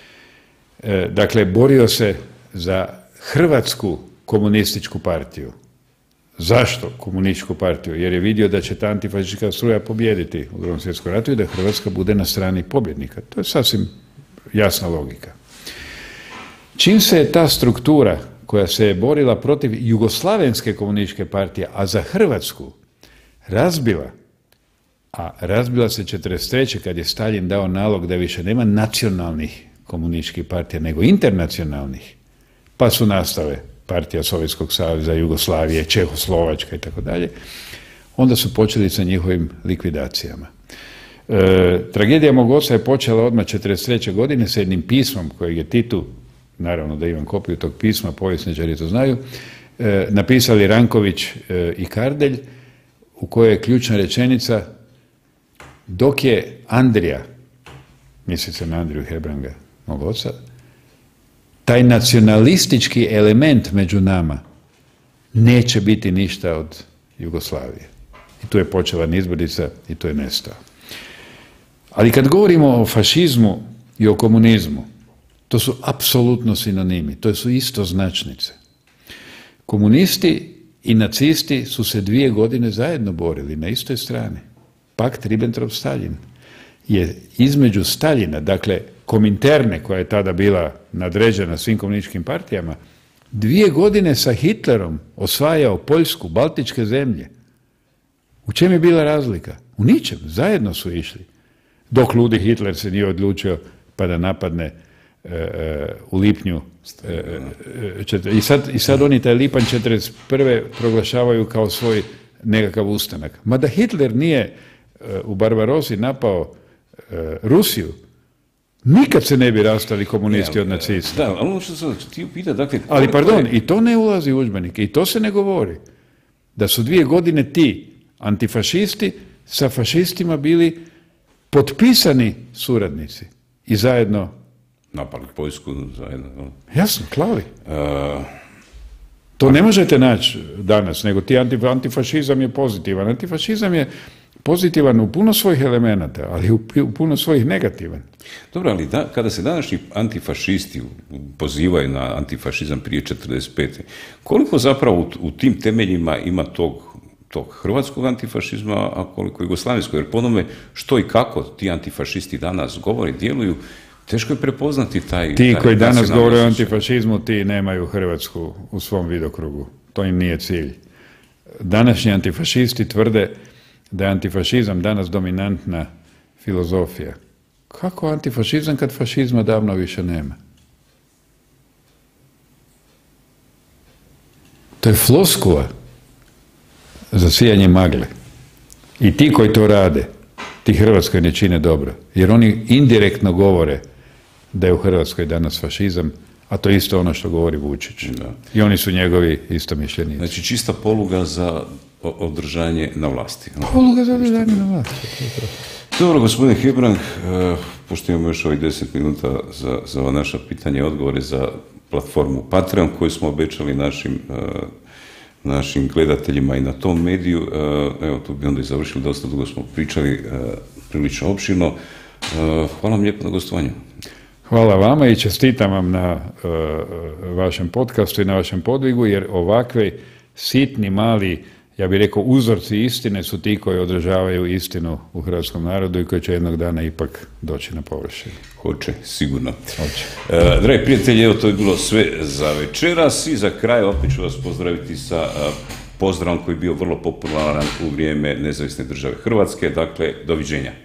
dakle, borio se za Hrvatsku komunističku partiju. Zašto komunističku partiju? Jer je vidio da će ta antifašistička struja pobijediti u Drugom svjetskom ratu i da Hrvatska bude na strani pobjednika. To je sasvim jasna logika. Čim se je ta struktura koja se je borila protiv jugoslavenske komunističke partije, a za Hrvatsku razbila, a razbila se četrdeset treće kad je Staljin dao nalog da više nema nacionalnih komunističkih partija, nego internacionalnih, pa su nastave Partija Sovjetskog saveza, Jugoslavije, Čehoslovačka i tako dalje, onda su počeli sa njihovim likvidacijama. E, tragedija mog oca je počela odmah četrdeset treće godine sa jednim pismom kojeg je Titu, naravno da imam kopiju tog pisma, povjesničari to znaju, e, napisali Ranković e, i Kardelj, u kojoj je ključna rečenica: dok je Andrija, misli se na Andriju Hebranga, mog oca, taj nacionalistički element među nama, neće biti ništa od Jugoslavije. I tu je počela nizbrdica i tu je nestao. Ali kad govorimo o fašizmu i o komunizmu, to su apsolutno sinonimi, to su istoznačnice. Komunisti i nacisti su se dvije godine zajedno borili na istoj strani. Pakt Ribbentrop-Staljin je između Staljina, dakle Kominterne, koja je tada bila nadređena svim komunističkim partijama, dvije godine sa Hitlerom osvajao Poljsku, Baltičke zemlje. U čem je bila razlika? U ničem, zajedno su išli. Dok ludi Hitler se nije odlučio pa da napadne e, e, u lipnju. E, e, i, sad, I sad oni taj lipanj četrdeset prve proglašavaju kao svoj nekakav ustanak. Mada Hitler nije e, u Barbarosi napao e, Rusiju, nikad se ne bi rastali komunisti ja, od nacista. Da, ali ono što sam ti upita, dakle... Ali pardon, i to ne ulazi u udžbenike, i to se ne govori. Da su dvije godine ti antifašisti sa fašistima bili potpisani suradnici i zajedno napali Poljsku zajedno. Jasno, klali. Uh, To ne možete naći danas, nego ti antifašizam je pozitivan. Antifašizam je pozitivan u puno svojih elemenata, ali u, u puno svojih negativan. Dobro, ali da, kada se današnji antifašisti pozivaju na antifašizam prije četrdeset pete koliko zapravo u, u tim temeljima ima tog, tog hrvatskog antifašizma, a koliko jugoslavenskog? Jer po onome što i kako ti antifašisti danas govore, djeluju, teško je prepoznati taj... Ti taj koji danas govore o antifašizmu, ti nemaju Hrvatsku u svom vidokrugu. To im nije cilj. Današnji antifašisti tvrde da je antifašizam danas dominantna filozofija. Kako antifašizam kad fašizma davno više nema? To je floskula za sijanje magle. I ti koji to rade, ti Hrvatskoj ne čine dobro. Jer oni indirektno govore da je u Hrvatskoj danas fašizam, a to je isto ono što govori Vučić. Da. I oni su njegovi istomišljenici. Znači čista poluga za održanje na vlasti. Poluga za održanje na vlasti. Dobro, gospodine Hebrang, pošto imamo još ovih deset minuta za, za ova naša pitanja i odgovore za platformu Patreon koju smo obećali našim, našim gledateljima i na tom mediju. Evo, tu bi onda i završili, dosta dugo smo pričali, prilično opširno. Hvala vam lijepo na gostovanju. Hvala vama i čestitam vam na uh, vašem podcastu i na vašem podvigu, jer ovakve sitni, mali, ja bih rekao, uzorci istine su ti koji održavaju istinu u hrvatskom narodu i koji će jednog dana ipak doći na površinu. Hoće, sigurno. Hoće. Uh, dragi prijatelji, evo to je bilo sve za večeras i za kraj opet ću vas pozdraviti sa uh, pozdravom koji je bio vrlo popularan u vrijeme Nezavisne države Hrvatske. Dakle, doviđenja.